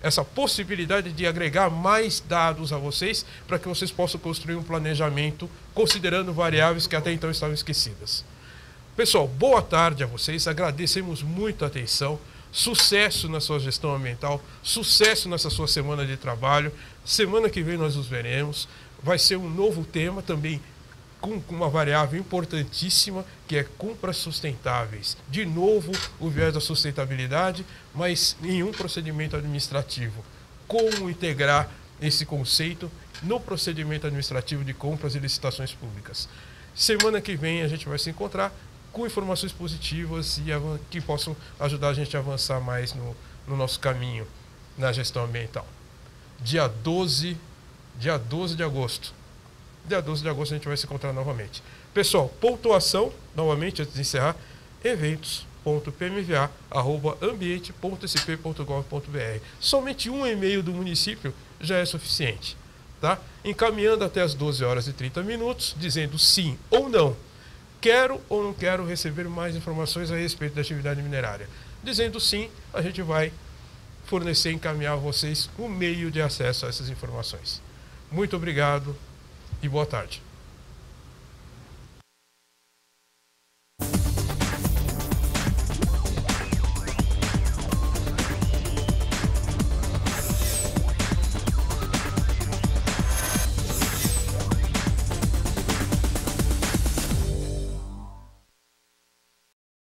essa possibilidade de agregar mais dados a vocês para que vocês possam construir um planejamento considerando variáveis que até então estavam esquecidas. Pessoal, boa tarde a vocês, agradecemos muito a atenção, sucesso na sua gestão ambiental, sucesso nessa sua semana de trabalho. Semana que vem nós nos veremos, vai ser um novo tema também com uma variável importantíssima, que é compras sustentáveis. De novo, o viés da sustentabilidade, mas em um procedimento administrativo. Como integrar esse conceito no procedimento administrativo de compras e licitações públicas. Semana que vem a gente vai se encontrar com informações positivas e que possam ajudar a gente a avançar mais no nosso caminho na gestão ambiental. Dia 12 de agosto. Dia 12 de agosto a gente vai se encontrar novamente. Pessoal, pontuação, novamente, antes de encerrar, eventos.pmva@ambiente.sp.gov.br. Somente um e-mail do município já é suficiente. Tá? Encaminhando até as 12h30, dizendo sim ou não. Quero ou não quero receber mais informações a respeito da atividade minerária. Dizendo sim, a gente vai fornecer e encaminhar a vocês o meio de acesso a essas informações. Muito obrigado e boa tarde.